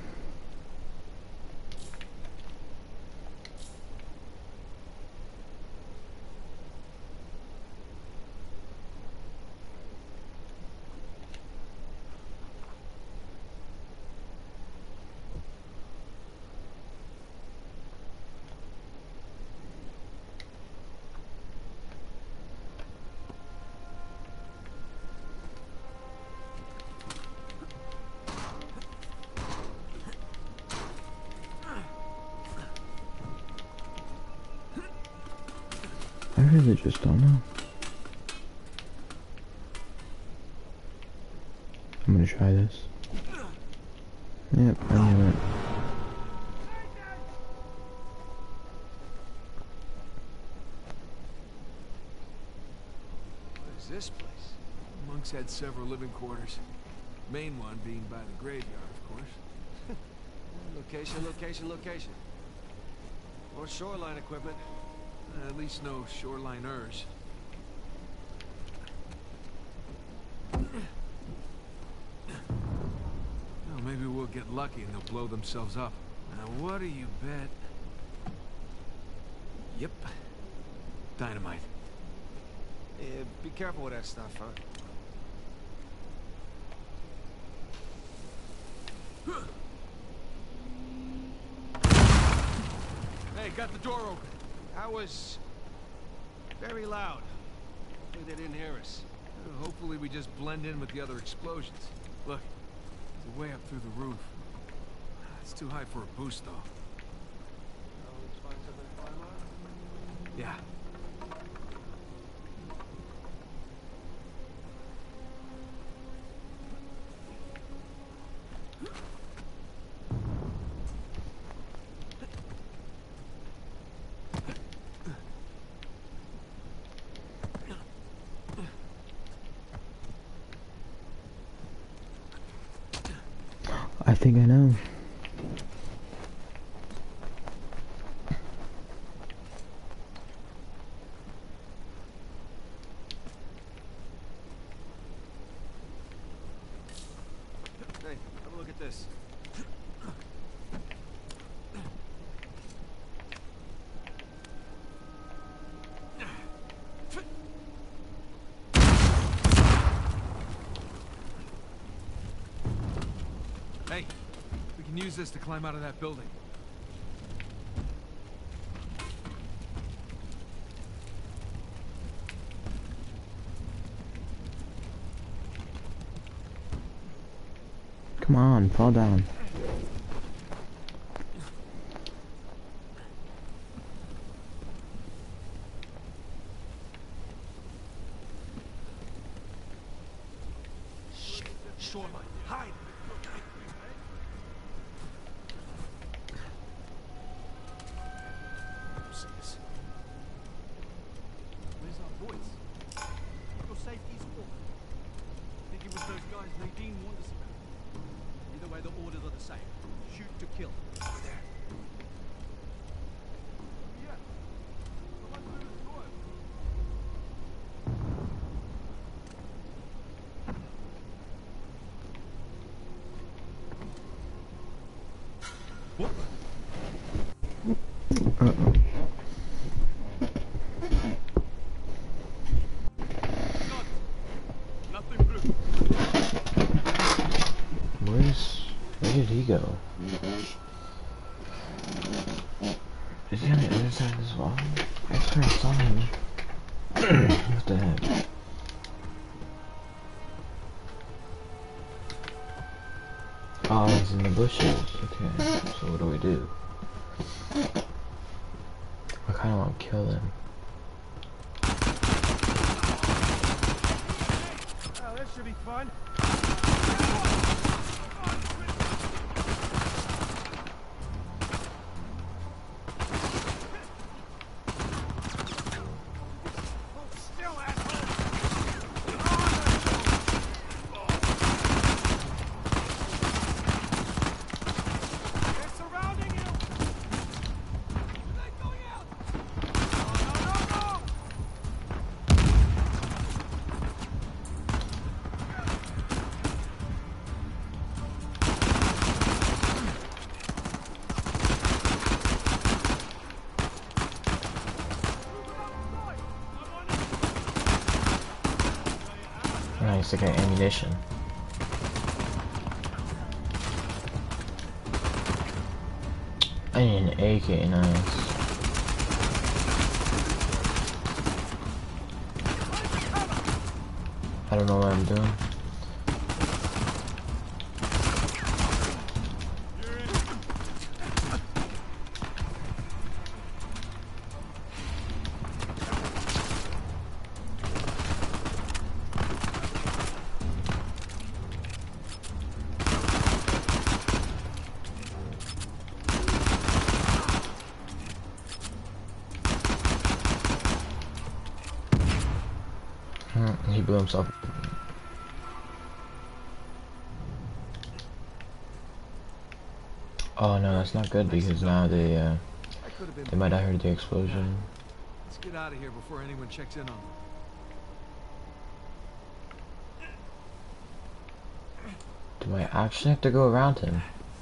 I really just don't know. gonna try this. Yep, I knew it.
What is this place? Monks had several living quarters. Main one being by the graveyard, of course.
Location, location, location. More shoreline equipment.
Uh, at least no shoreliners. Well, maybe we'll get lucky and they'll blow themselves up. Now, what do you bet? Yep. Dynamite.
Yeah, be careful with that stuff, huh?
Hey, got the door open.
That was very loud. Hopefully they didn't hear us.
Uh, hopefully we just blend in with the other explosions. Look, it's way up through the roof. It's too high for a boost, though. Yeah.
I think I know.
Hey, have a look at this.
Hey, we can use this to climb out of that building.
Come on, fall down.
Shoreline, hide!
Where's our voice? Your safety's off. I think it was those guys Nadine warned us about. Either way, the orders are the same. Shoot to kill. Over there. Yeah. Come on through the door.
Uh-oh.
Nothing blue.
Where's... where did he go? Is he on the other side as well? I swear I saw him. What the heck? Oh, he's in the bushes. Okay, so what do we do? I kinda want to kill him.
Oh, this should be fun. Still, asshole. They're surrounding you. They're going out. No, no, no, no.
Nice to get ammunition. I need an A K, nice. I don't know what I'm doing. He blew himself. Oh no, that's not good because now they uh,
That could have been.
they might have heard the explosion.
Let's get out of here before anyone checks in on them.
Do I actually have to go around him?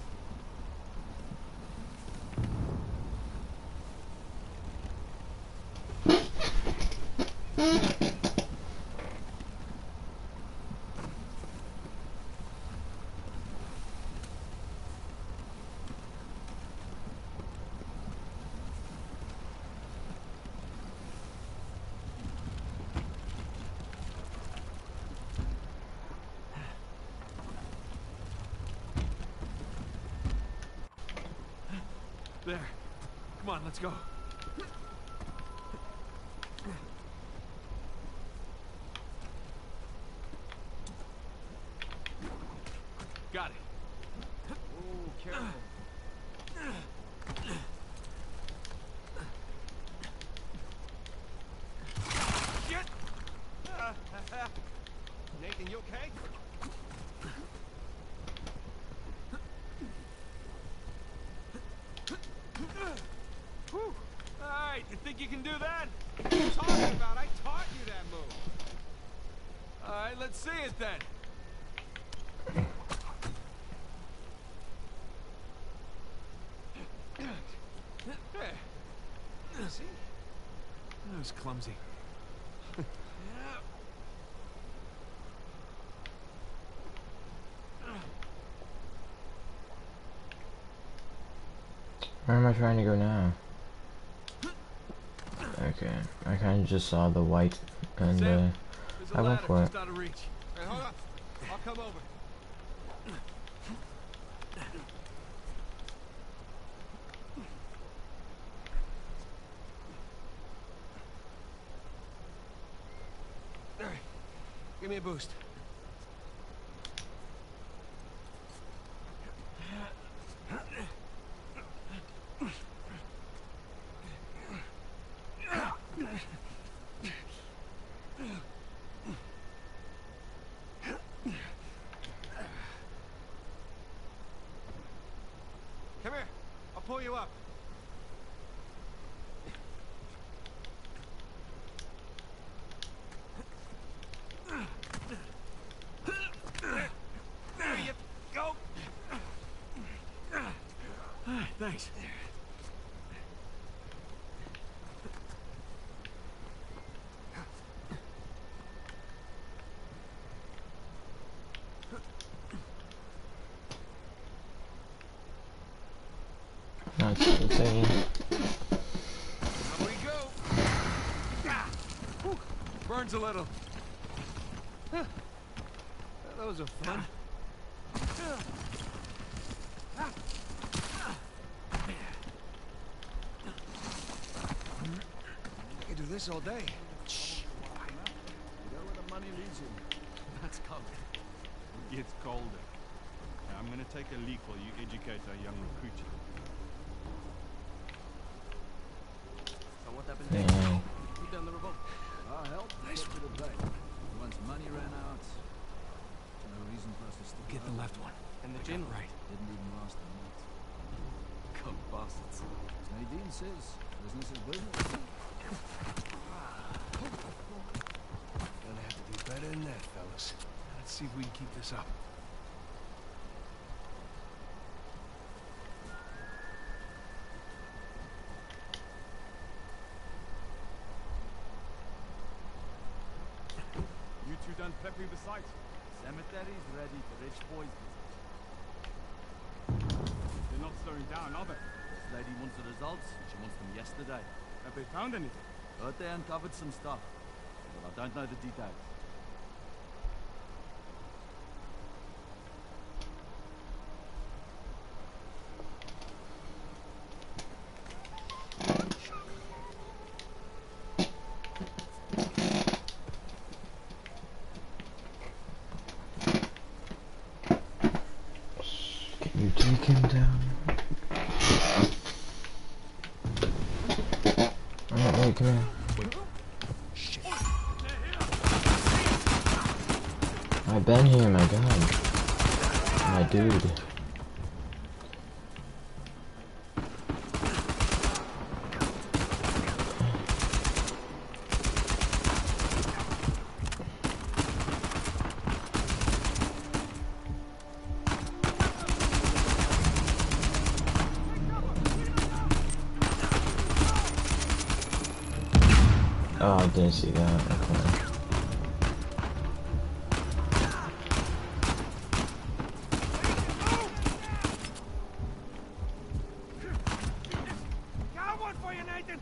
There. Come on, let's go. Got it.
Oh, careful.
Shit! Nathan, you okay? Whew. Alright, you think you can do that? What are you talking about? I taught you that move.
Alright, let's see it then.
There. See?
That was clumsy.
Where am I trying to go now? Okay, I kind of just saw the white, and uh,
Sam, there's a
I went
ladder
for it.
just out of reach.
Hey, hold up. I'll come over. All right. Give me a boost. Come here. I'll pull you up. There you go.
Alright, thanks.
That's insane.
Here we go. Ah, whew, burns a little. Huh. That was a fun.
I could do this all day.
Shh. Go where the money leads you.
That's coming.
It gets colder. Now, I'm gonna take a leak while you educate our young recruit.
So what happened
Yeah.
next? Put down the revolt. Our help. Nice. To the bank. Once money ran out, no reason for us to stick.
Get the left one.
And the
I got
gin
it right.
Didn't even last a month.
Come bastards.
As Nadine says, business is business.
Gonna have to do better than that, fellas.
Let's see if we can keep this up.
You two done prepping the site?
Cemetery's ready for rich boys.
They're not slowing down, are they?
This lady wants the results. She wants them yesterday.
Have they found anything?
Heard they uncovered some stuff, but I don't know the details.
Can you take him down? Alright, wait, come here. I've been here, my god. My dude. Oh, I didn't see that. Okay.
Got one for you, Nathan.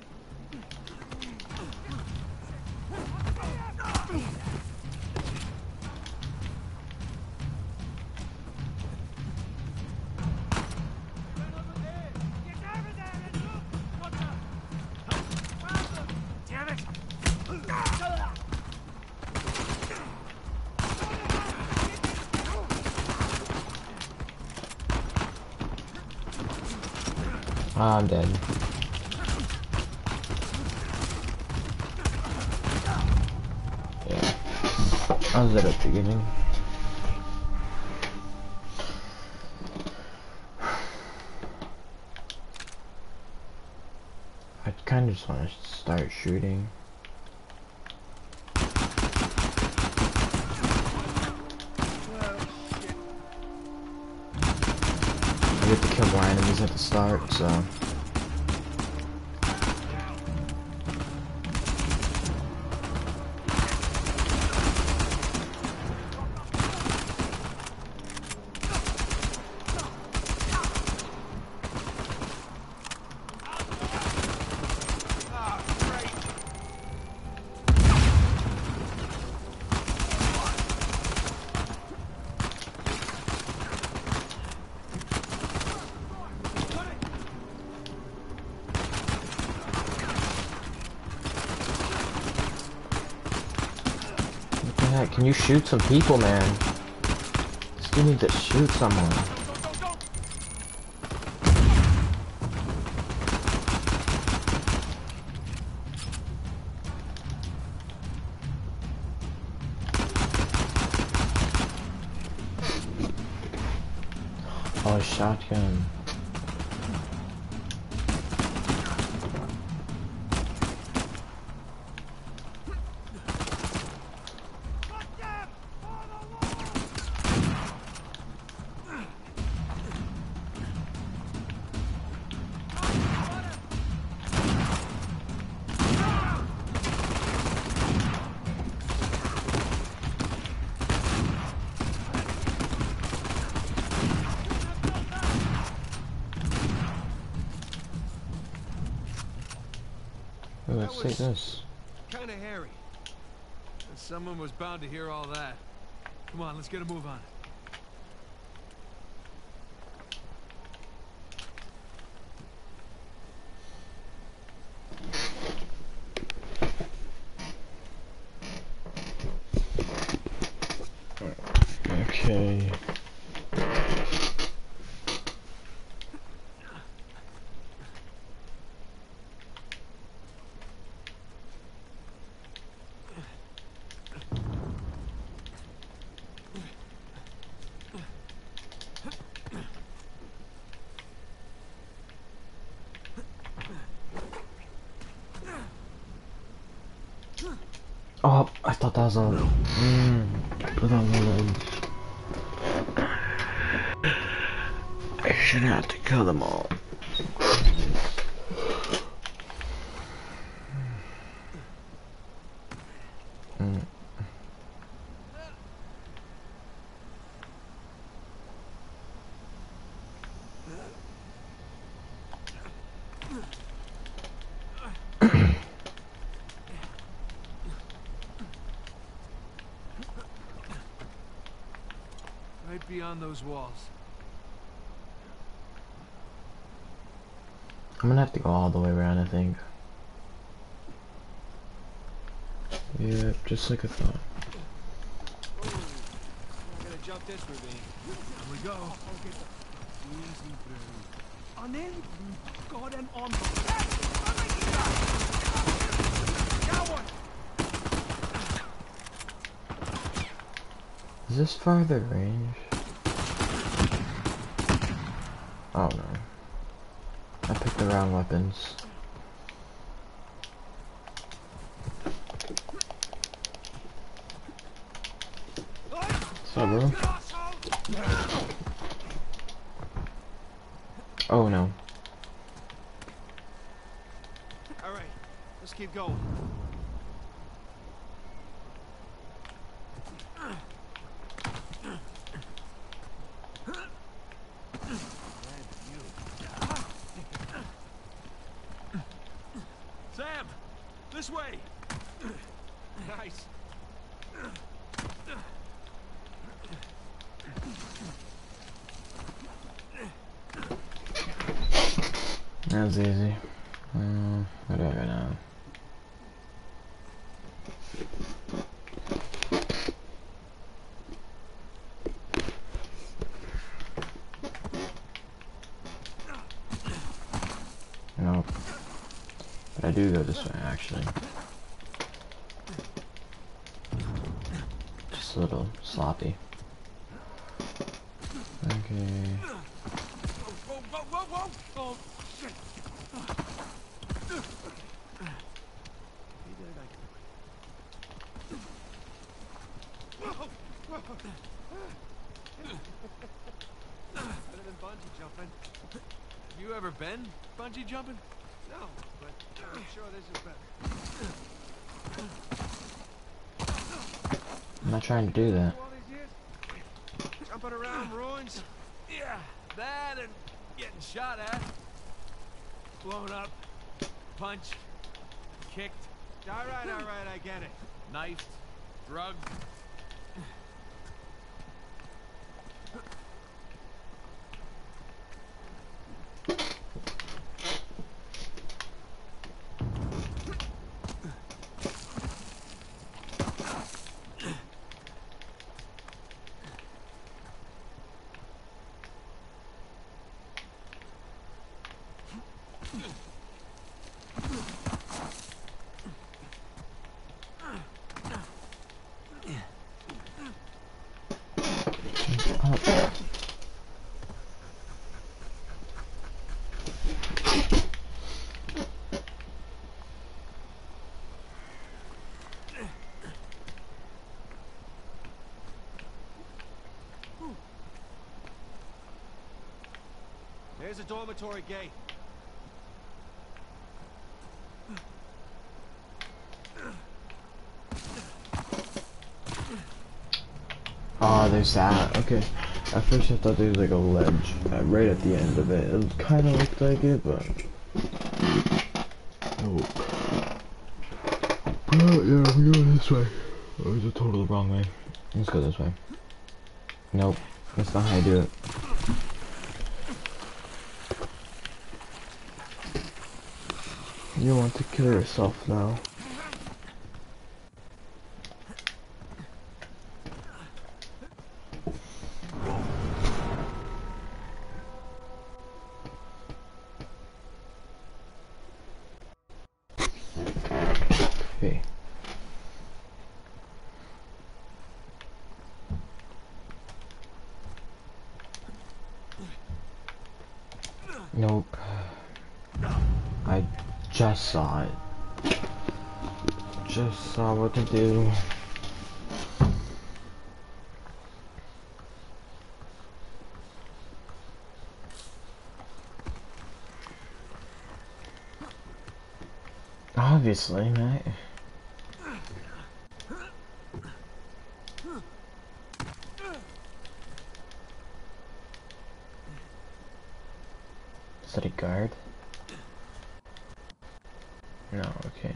Damn it!
Ah, I'm dead. Yeah. I was dead at the beginning. I kind of just want to start shooting. I get to kill more enemies at the start, so. Can you shoot some people, man? Still need to shoot someone. Oh, shotgun. Let's take this.
Kinda hairy. Someone was bound to hear all that. Come on, let's get a move on it.
Okay. Oh, I thought that was a. Mm, I thought that was a. I shouldn't have to kill them all. Mm.
Right beyond those walls.
I'm gonna have to go all the way around, I think. Yep, just like I thought.
I'm gonna jump this ravine. Here we go. Easy, bro.
On him, God and on. Got one.
Is this farther range? Oh no. I picked the wrong weapons. So, bro? Oh no.
All right, let's keep going. Sam, this way. Nice.
That was easy. Um, what do I got now? Nope. But I do go this way, actually. Just a little sloppy. Okay.
Whoa, whoa, whoa, whoa! Oh, shit! He did it like... Whoa! Whoa! Better than bungee jumping.
You ever been bungee jumping?
No, but I'm sure this is better.
I'm not trying to do that.
All these years, jumping around ruins.
Yeah, that and getting shot at, blown up, punched, kicked,
All right, all right, I get it.
knifed, drugged.
There's a dormitory gate.
Oh, there's that. Okay. At first I thought there was like a ledge uh, right at the end of it. It kind of looked like it, but... Oh. Oh, yeah, we go this way. Oh, it's a totally wrong way. Let's go this way. Nope. That's not how I do it. You want to kill yourself now. Okay. Nope. I just saw it. Just saw what to do. Obviously, mate. Is that a guard? No, okay.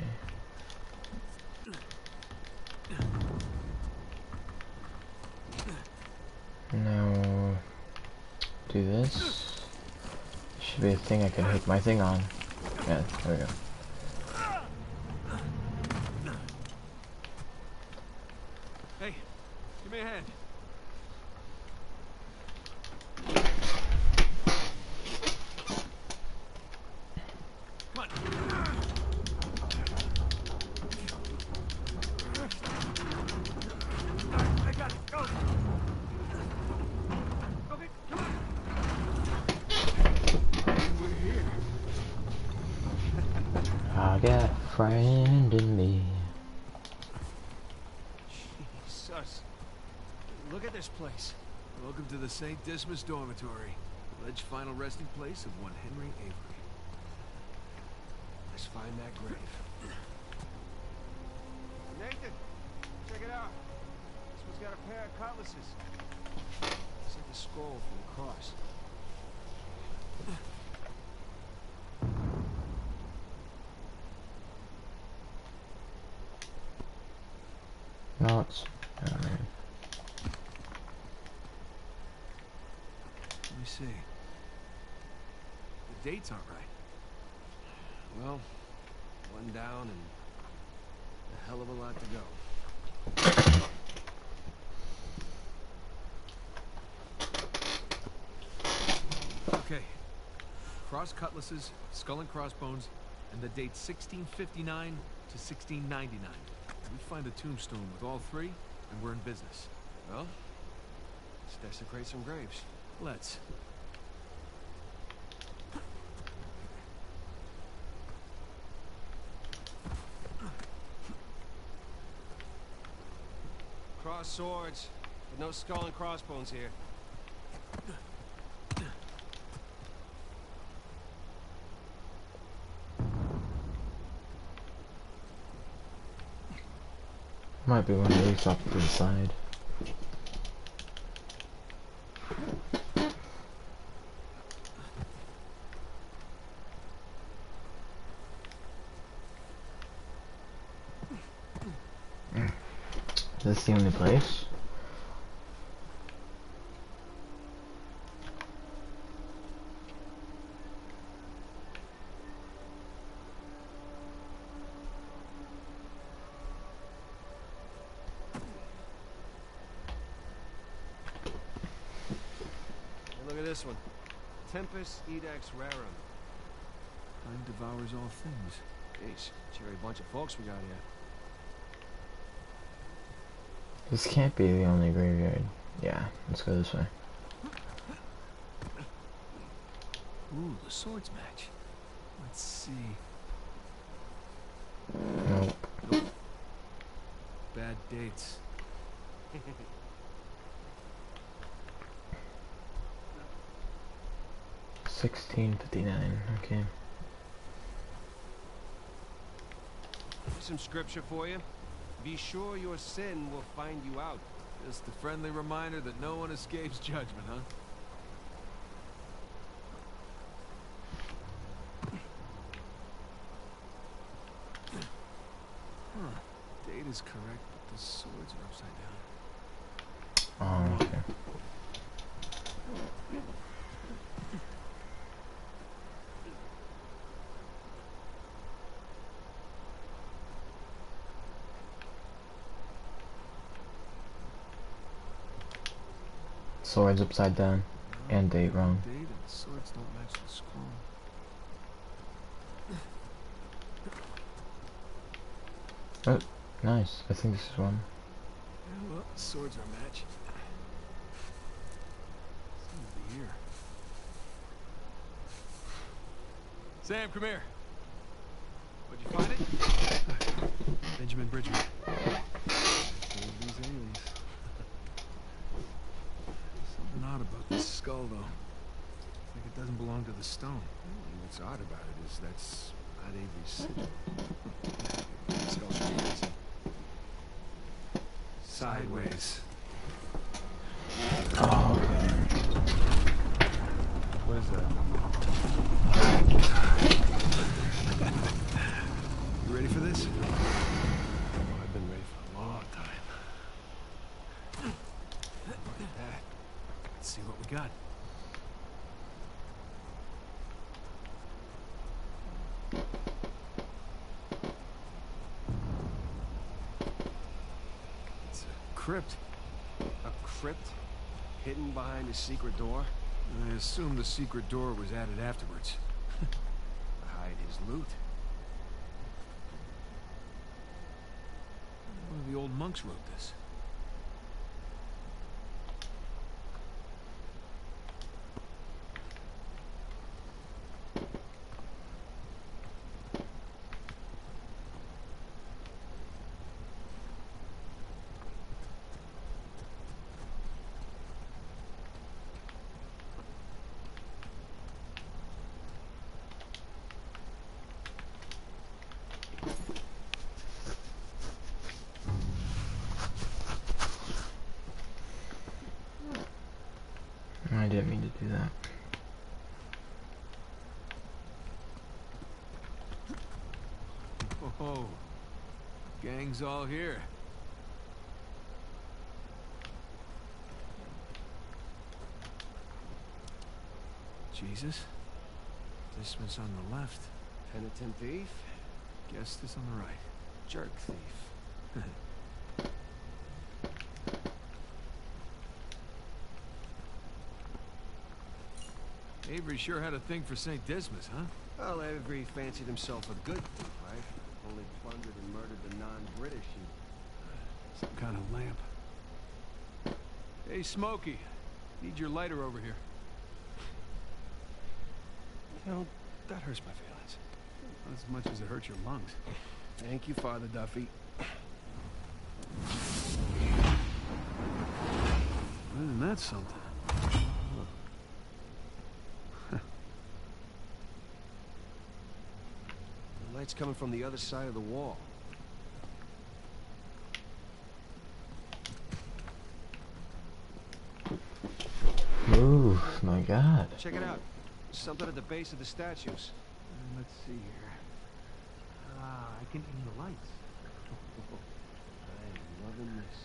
Now, do this. Should be a thing I can hook my thing on. Yeah, there we go.
Hey, give me a hand. Come on. I got it. Go.
friend in me.
Jesus. Look at this place. Welcome to the Saint Dismas Dormitory. Alleged final resting place of one Henry Avery.
Let's find that grave.
Nathan, check it out. This one's got a pair of cutlasses.
It's like a scroll from the cross.
No, it's alright.
Let me see. The dates aren't right.
Well, one down and a hell of a lot to go.
Okay. Cross cutlasses, skull and crossbones, and the date sixteen fifty-nine to sixteen ninety-nine. We find a tombstone with all three, and we're in business.
Well, let's desecrate some graves.
Let's.
Cross swords, but no skull and crossbones here.
Might be one of these off to the side. Is this the only place?
Look at this one. Tempus Edex Rerum.
Time devours all things.
Jeez, cheery bunch of folks we got here.
This can't be the only graveyard. Yeah, let's go this way.
Ooh, the swords match. Let's see.
Nope.
Nope. Bad dates.
sixteen fifty-nine, okay.
Some scripture for you. Be sure your sin will find you out.
Just a friendly reminder that no one escapes judgment, huh? Huh. Date is correct, but the swords are upside down.
Oh, okay. Swords upside down, and date wrong.
Date and the swords don't match the scroll.
Oh, nice. I think this is one.
Yeah, well, the swords are a match. Seems to be here. Sam, come here. What'd you find it? Benjamin Bridgman. These aliens. Something odd about this skull, though. It's like it doesn't belong to the stone.
Well, what's odd about it is that's not Avery's sigil. The skull should be facing sideways.
Oh, okay.
What is that?
You ready for this?
Oh, I've been ready for a long time.
Look at that. Let's see what we got. It's a crypt.
A crypt hidden behind a secret door
I assume the secret door was added afterwards.
to hide his loot.
One of the old monks wrote this.
didn't mean to do that.
Oh, gang's all here. Jesus. This one's on the left.
Penitent thief?
Guess this on the right.
Jerk thief.
Avery sure had a thing for Saint Dismas, huh?
Well, Avery fancied himself a good thief, right? Only plundered and murdered the non-British. He...
Some kind of lamp. Hey, Smokey. Need your lighter over here.
You know, that hurts my feelings.
Not as much as it hurts your lungs.
Thank you, Father Duffy.
Isn't that something?
The light's coming from the other side of the wall.
Ooh, my God.
Check it out. Something at the base of the statues.
Uh, let's see here. Ah, I can aim the lights.
I'm loving this.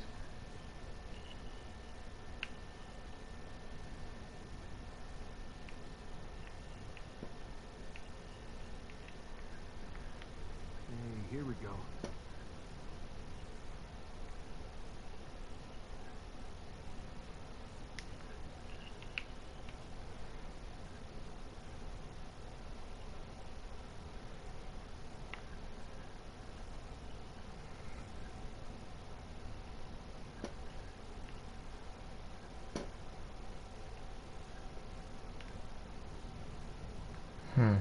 Hey, here we go.
Hmm.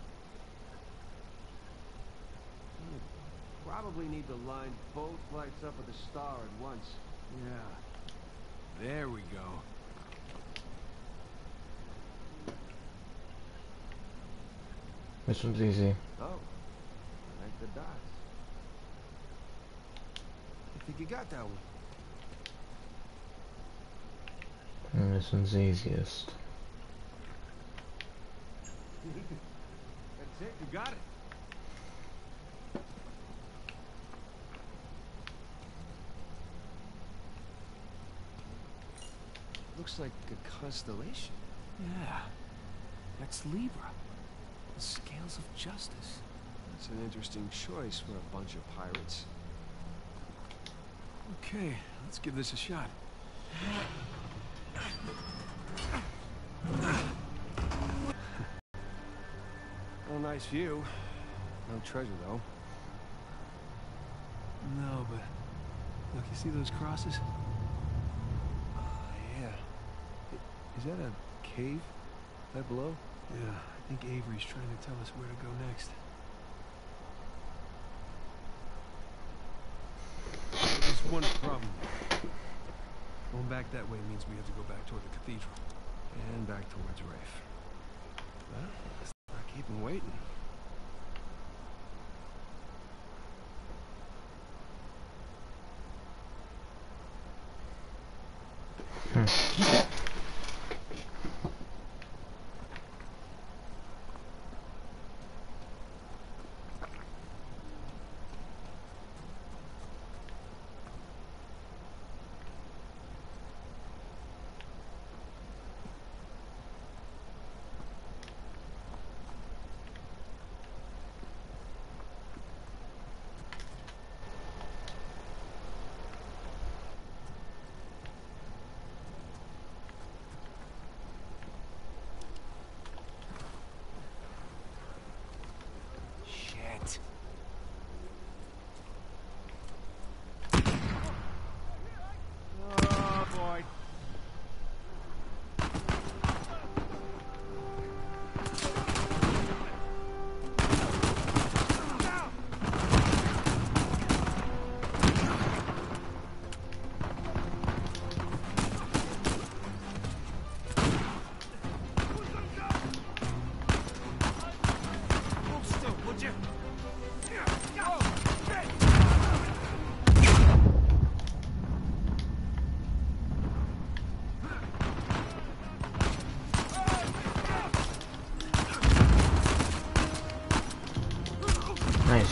Probably need to line both lights up with a star at once.
Yeah. There we go.
This one's easy.
Oh, like the dots. I think you got that one.
And this one's easiest.
That's it, you got it.
Looks like a constellation.
Yeah. That's Libra. The scales of justice.
That's an interesting choice for a bunch of pirates.
Okay, let's give this a shot.
Well, nice view. No treasure, though.
No, but... Look, you see those crosses?
Oh, yeah. I- Is that a cave? Right below?
Yeah, I think Avery's trying to tell us where to go next. There's one problem. Going back that way means we have to go back toward the cathedral.
And back towards Rafe. Well, let's not keep him waiting.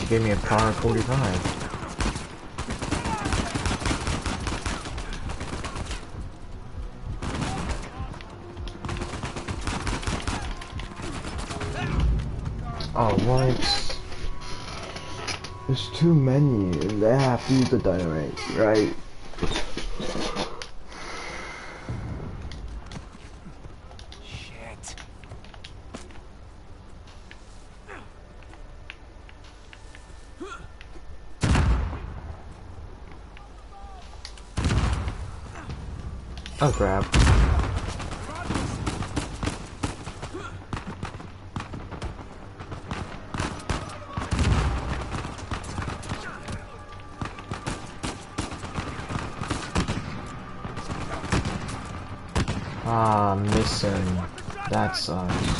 She gave me a par forty-five. Oh, what? There's too many, and they have to use the dynamite, right?
Shit.
Oh crap. Ah, missing. That sucks.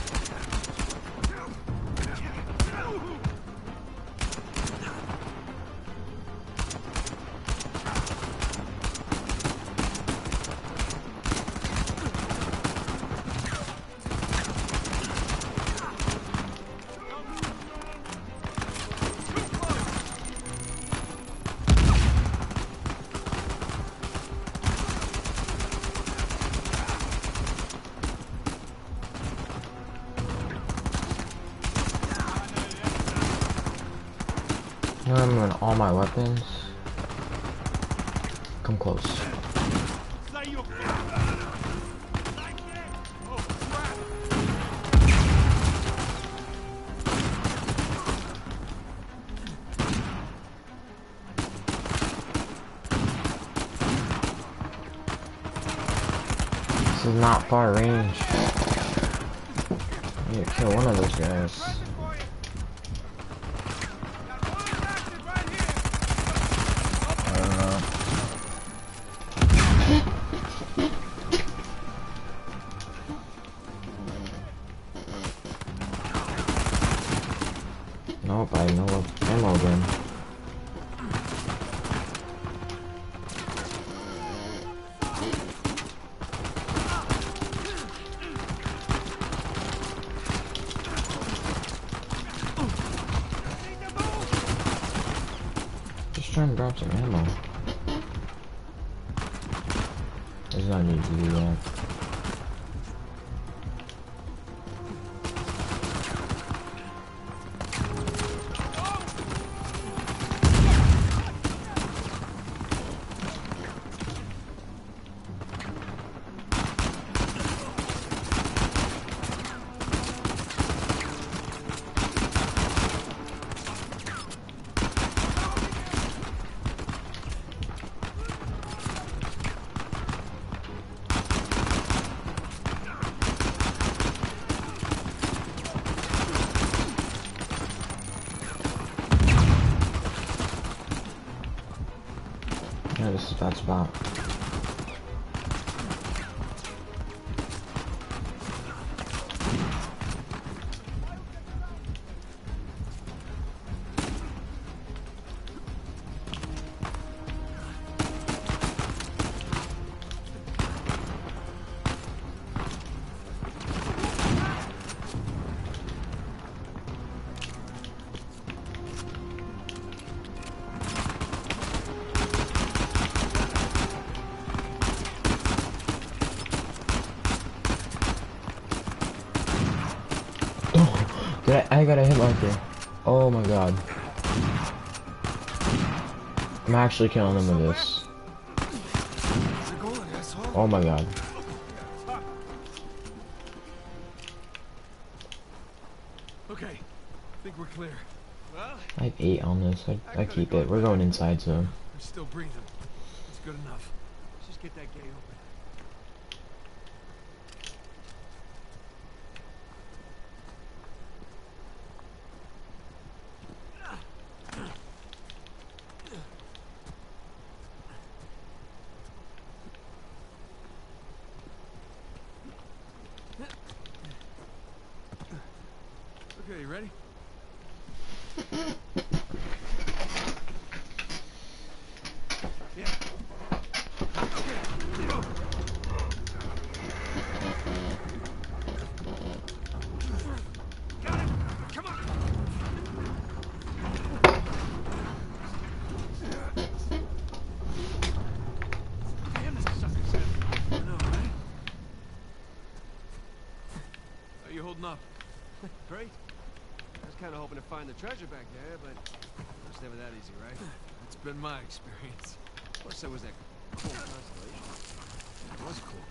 I'm on all my weapons. Come close. This is not far range. I need to kill one of those guys. Nope, I have no ammo again. Just trying to grab some ammo. There's no need to do that. Yeah, this is that's about. Did I, I got a hit marker. Oh my god. I'm actually killing them with this. Oh my god.
Okay, I think we're clear. Well,
I have eight on this. I, I keep it. We're going inside soon.
we're still breathing. It's good enough. Let's just get that gate open. Okay, you ready? Yeah. Okay. Go. Got it. Come on.
kind of hoping to find the treasure back there, but it's never that easy, right?
It's been my experience.
Plus, there was that cool constellation.
It was cool.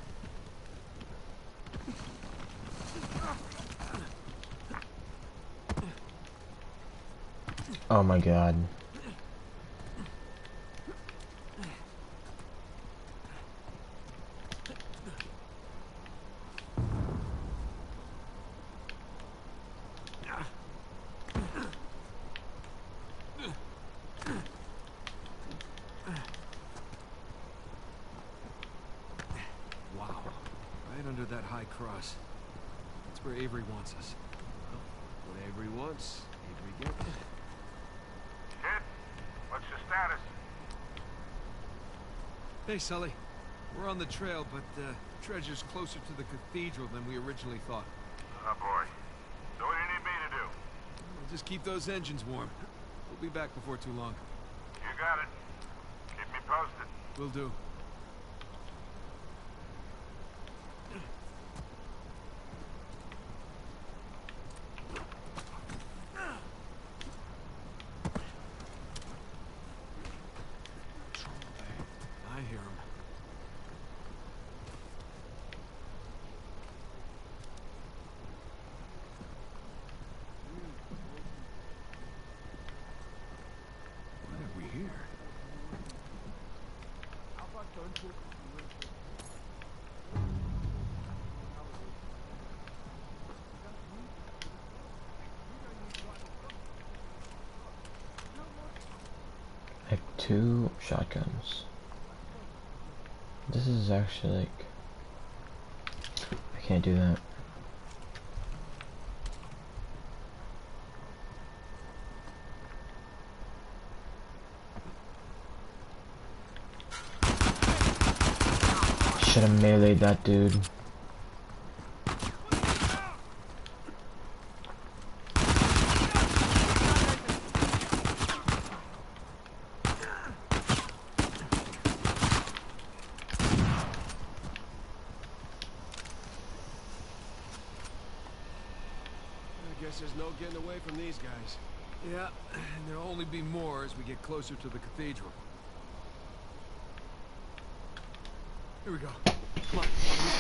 Oh my god.
That high cross. That's where Avery wants us.
What Avery wants, Avery gets.
Kid, what's your status?
Hey, Sully. We're on the trail, but uh, treasure's closer to the cathedral than we originally thought.
Oh boy. So what do you need me to do?
We'll just keep those engines warm. We'll be back before too long.
You got it. Keep me posted.
Will do.
I have two shotguns. This is actually like... I can't do that. Should have meleeed that dude.
There's no getting away from these guys.
Yeah, and there'll only be more as we get closer to the cathedral. Here we go. Come on.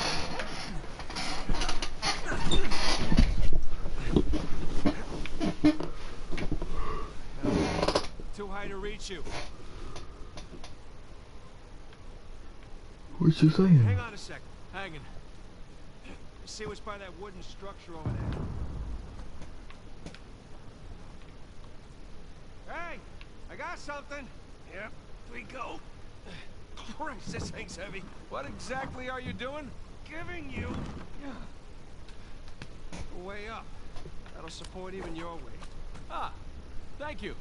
Too high to reach you.
What's you saying?
Hang on a sec. Hanging. See what's by that wooden structure over there. Hey! I got something! Yep, we go. Christ, this thing's heavy.
What exactly are you doing?
Giving you... a way up. That'll support even your weight.
Ah, thank you.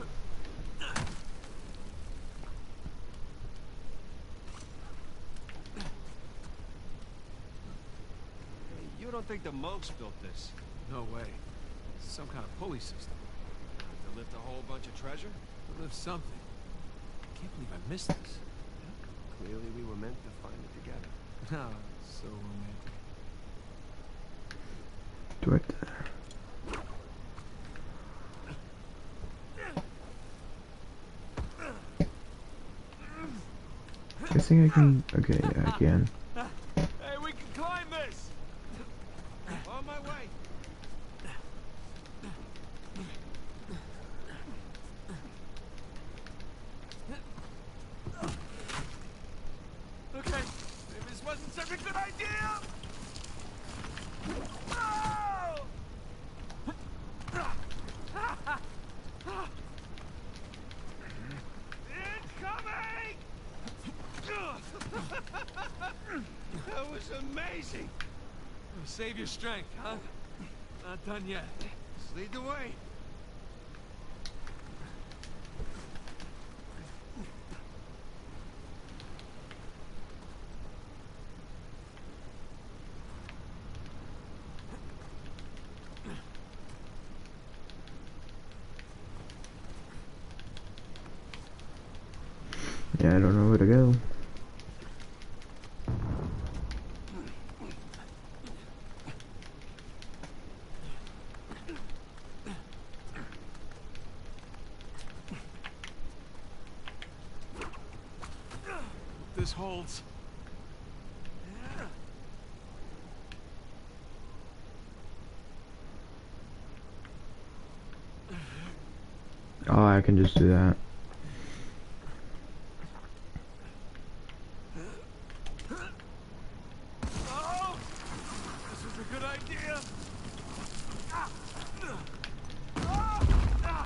Hey, you don't think the monks built this?
No way. It's some kind of pulley system.
To lift a whole bunch of treasure?
To lift something. I can't believe I missed this.
Clearly we were meant to find it together.
Ah, so romantic.
Right there. I think I can. Okay, yeah, I can.
Hey, we can climb this! On my way! Okay, maybe this wasn't such a good idea! Oh! Incoming! That was amazing!
Save your strength, huh? Not done yet.
Just lead the way.
Yeah, I don't know where to go.
this holds.
Oh, I can just do that.
Oh, this is a good idea. Ah. Ah. Ah.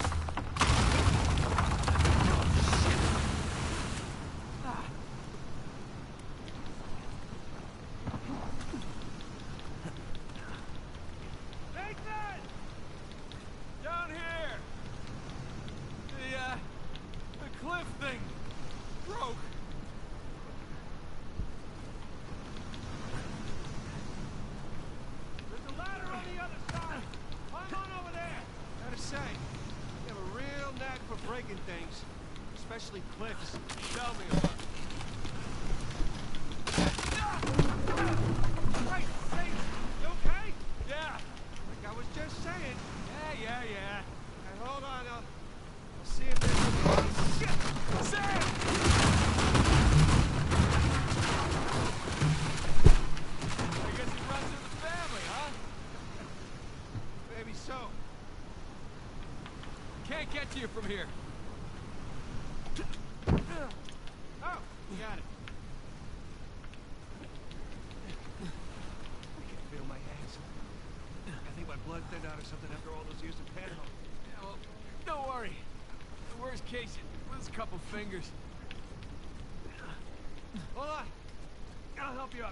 Nathan! Down here! The, uh, the cliff thing broke. There's a ladder on the other side. Climb on over there.
Gotta say, you have a real knack for breaking things, especially cliffs. Tell me about it.
Hey, hey, you okay? Yeah.
Like I was just saying.
Yeah, yeah, yeah.
Hey, hold on, I'll, I'll see if there's a...
Shit! Sam! I guess he runs in the family, huh?
Maybe so.
Can't get to you from here.
Oh, got it. I can feel my hands. I think my blood thinned out or something after all those years of Panama.
Yeah, well, don't worry. The worst case, lose a couple fingers.
Hold on. I'll help you up.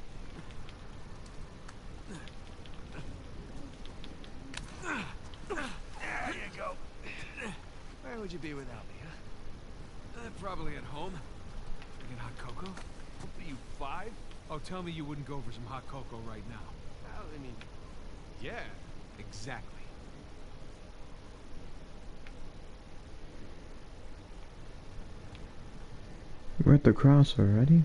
There you go. Where would you be without me, huh?
Uh, probably at home. Drinking hot cocoa. What are you, five? Oh, tell me you wouldn't go for some hot cocoa right now.
Well, I mean, yeah.
Exactly.
We're at the cross already?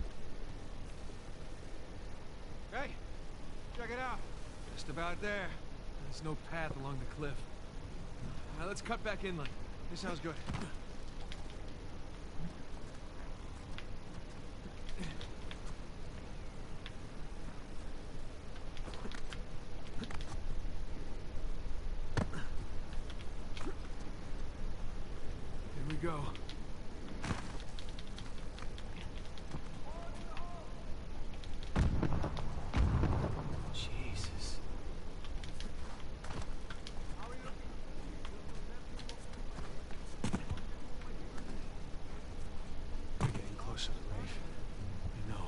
Hey, check it out.
Just about there. There's no path along the cliff. Now let's cut back inland.
This sounds good.
Here we go. Jesus.
We're getting closer to Rafe.
I know.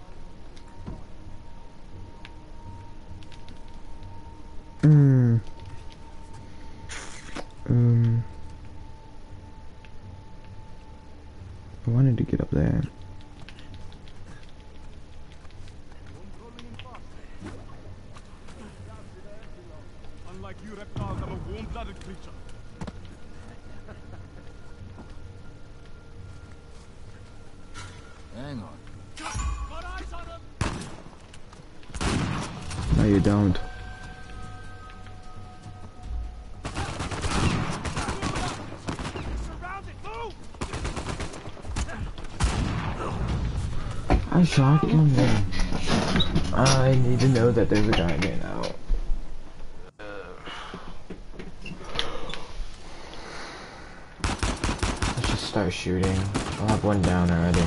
Hmm. Um. I wanted to get up there.
Unlike you reptiles, I'm a warm-blooded creature.
Hang on.
Got eyes on him!
No, you don't.
Surrounded! Move!
I shotgun him. I need to know that there's a guy getting out. Let's just start shooting. I'll have one down already.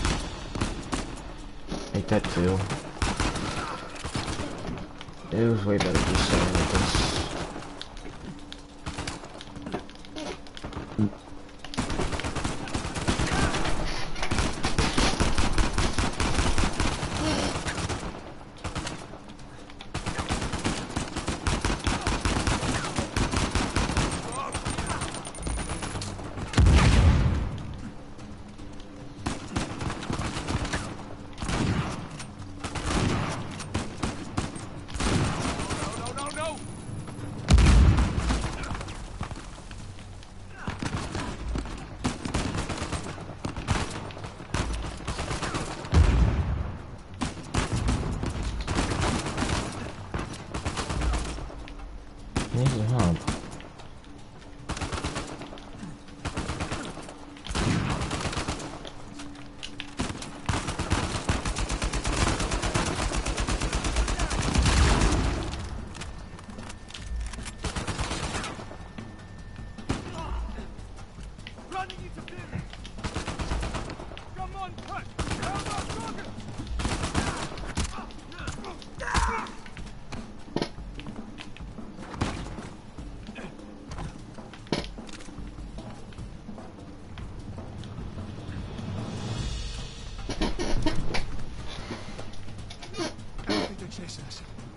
Make that two. It was way better just starting with this.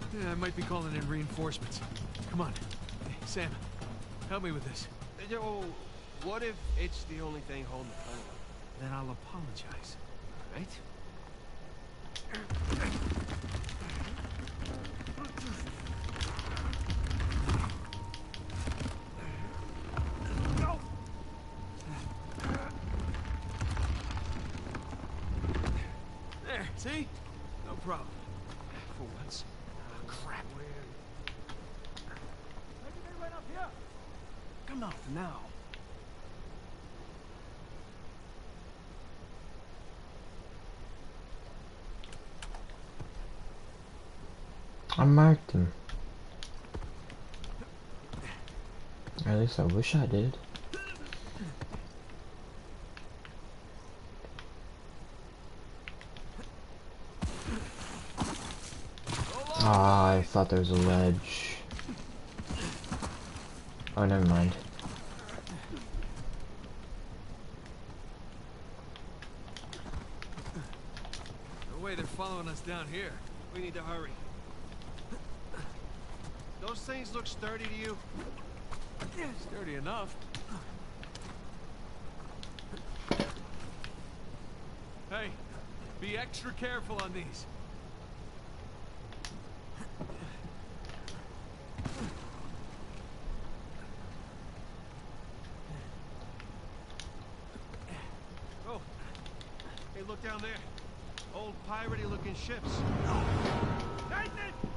Yeah, I might be calling in reinforcements. Come on. Hey, Sam, help me with this.
Yo, what if it's the only thing holding the tunnel up?
Then I'll apologize. Right? There, see? No problem. For once. Oh, crap.
Maybe they went up here.
Come on, now.
I marked him. At least I wish I did. Ah, I thought there was a ledge. Oh, never mind.
No way they're following us down here.
We need to hurry. Those things look sturdy to you?
Sturdy enough. Hey, be extra careful on these.
Oh, hey, look down there. Old piratey looking ships. Nathan!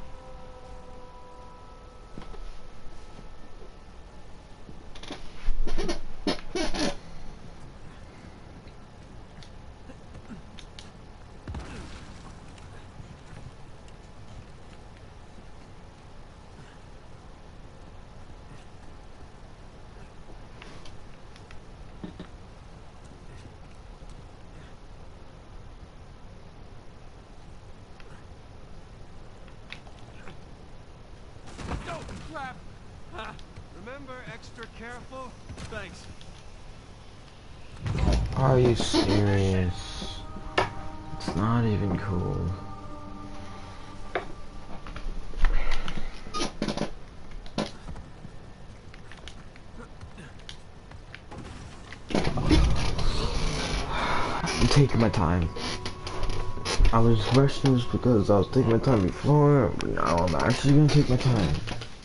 Crap! Ah,
Remember, extra careful?
thanks.
Are you serious? It's not even cool. I'm taking my time. I was rushing this because I was taking my time before, but now I'm actually gonna take my time.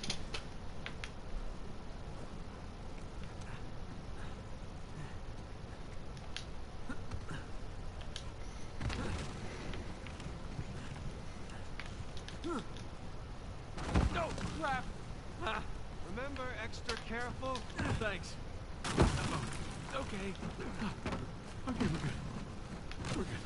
No, crap! Ah,
Remember, extra careful?
thanks. Uh-oh. Okay. Okay, we're good. We're good.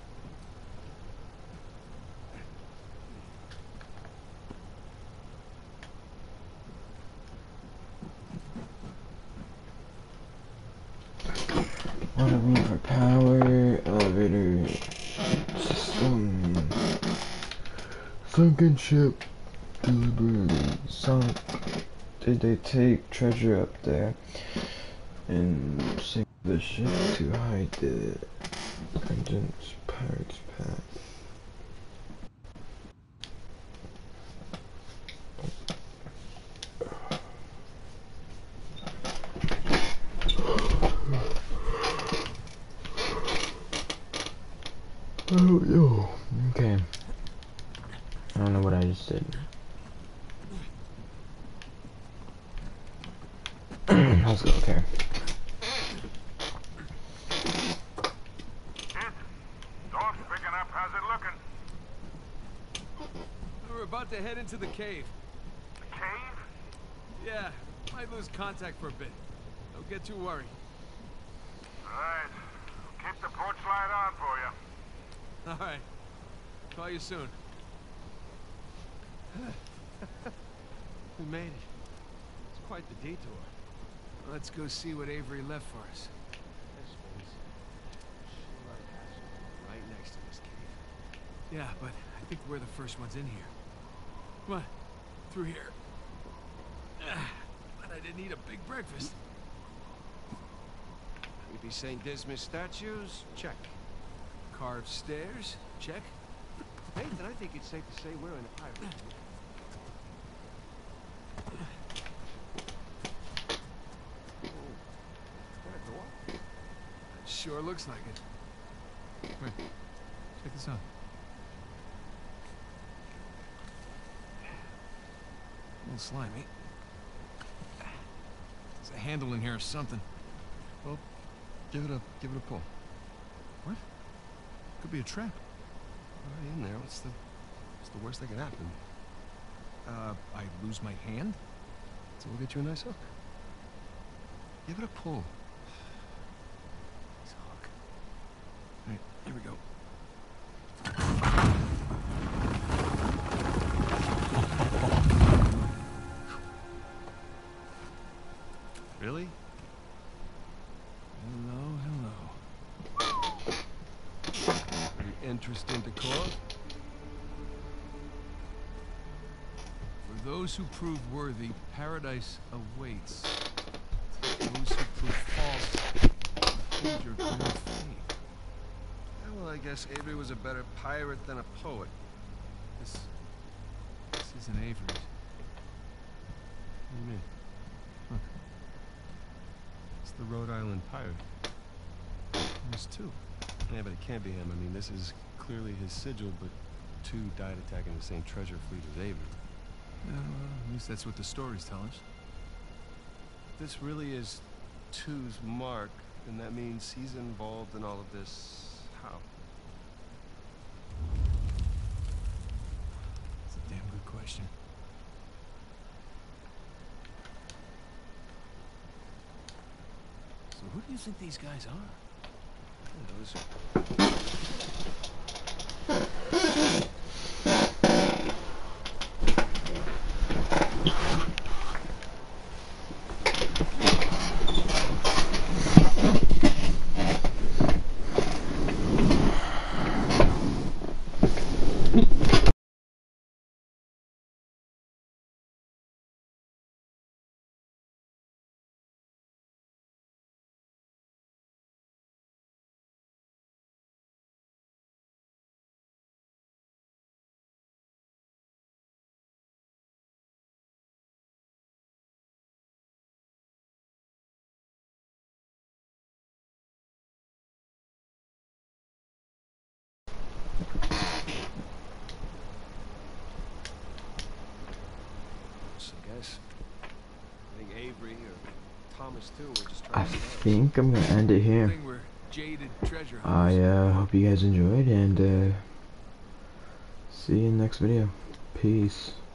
What do we need for power? Elevator system. Sunken ship deliberately sunk. Did they take treasure up there and sink the ship to hide the vengeance pirate's path? Oh, yo. Okay. I don't know what I just did. Let's go, okay.
Kid, dog's picking up. How's it looking?
We're about to head into the cave.
The cave?
Yeah, might lose contact for a bit. Don't get too worried.
All right. Keep the porch light on for you.
All right. Call you soon.
We made it. It's quite the detour.
Let's go see what Avery left for us.
This one's Shiloh Castle, right next to this cave.
Yeah, but I think we're the first ones in here. Come on, through here. Ah, but I didn't eat a big breakfast.
Creepy Saint Dismas statues? Check.
Carved stairs? Check.
Nathan, I think it's safe to say we're in a pirate.
Sure looks like it. Wait, check this out. A little slimy. There's a handle in here or something.
Well, give it a give it a pull.
What? Could be a trap.
Right in there. What's the what's the worst that could happen?
Uh, I lose my hand?
So we'll get you a nice hook. Give it a pull.
Nice hook. All right, here we go.
Really?
Hello, hello.
Pretty interesting decor.
For those who prove worthy, paradise awaits. Those who prove false, hold your grand fate.
Yeah, well, I guess Avery was a better pirate than a poet.
This, this isn't Avery's.
What do you mean?
Look,
It's the Rhode Island pirate.
there's two.
Yeah, but it can't be him. I mean, this is clearly his sigil, but two died attacking the same treasure fleet as Avery.
Yeah, well, at least that's what the stories tell us.
If this really is two's mark, then that means he's involved in all of this. How?
That's a damn good question. So who do you think these guys are?
Who knows? I guess. I think Avery or Thomas too were just
I
trying to
think I'm gonna end it here.
Thing we're jaded treasure
I
hunters.
uh, hope you guys enjoyed, and uh, see you in the next video. Peace.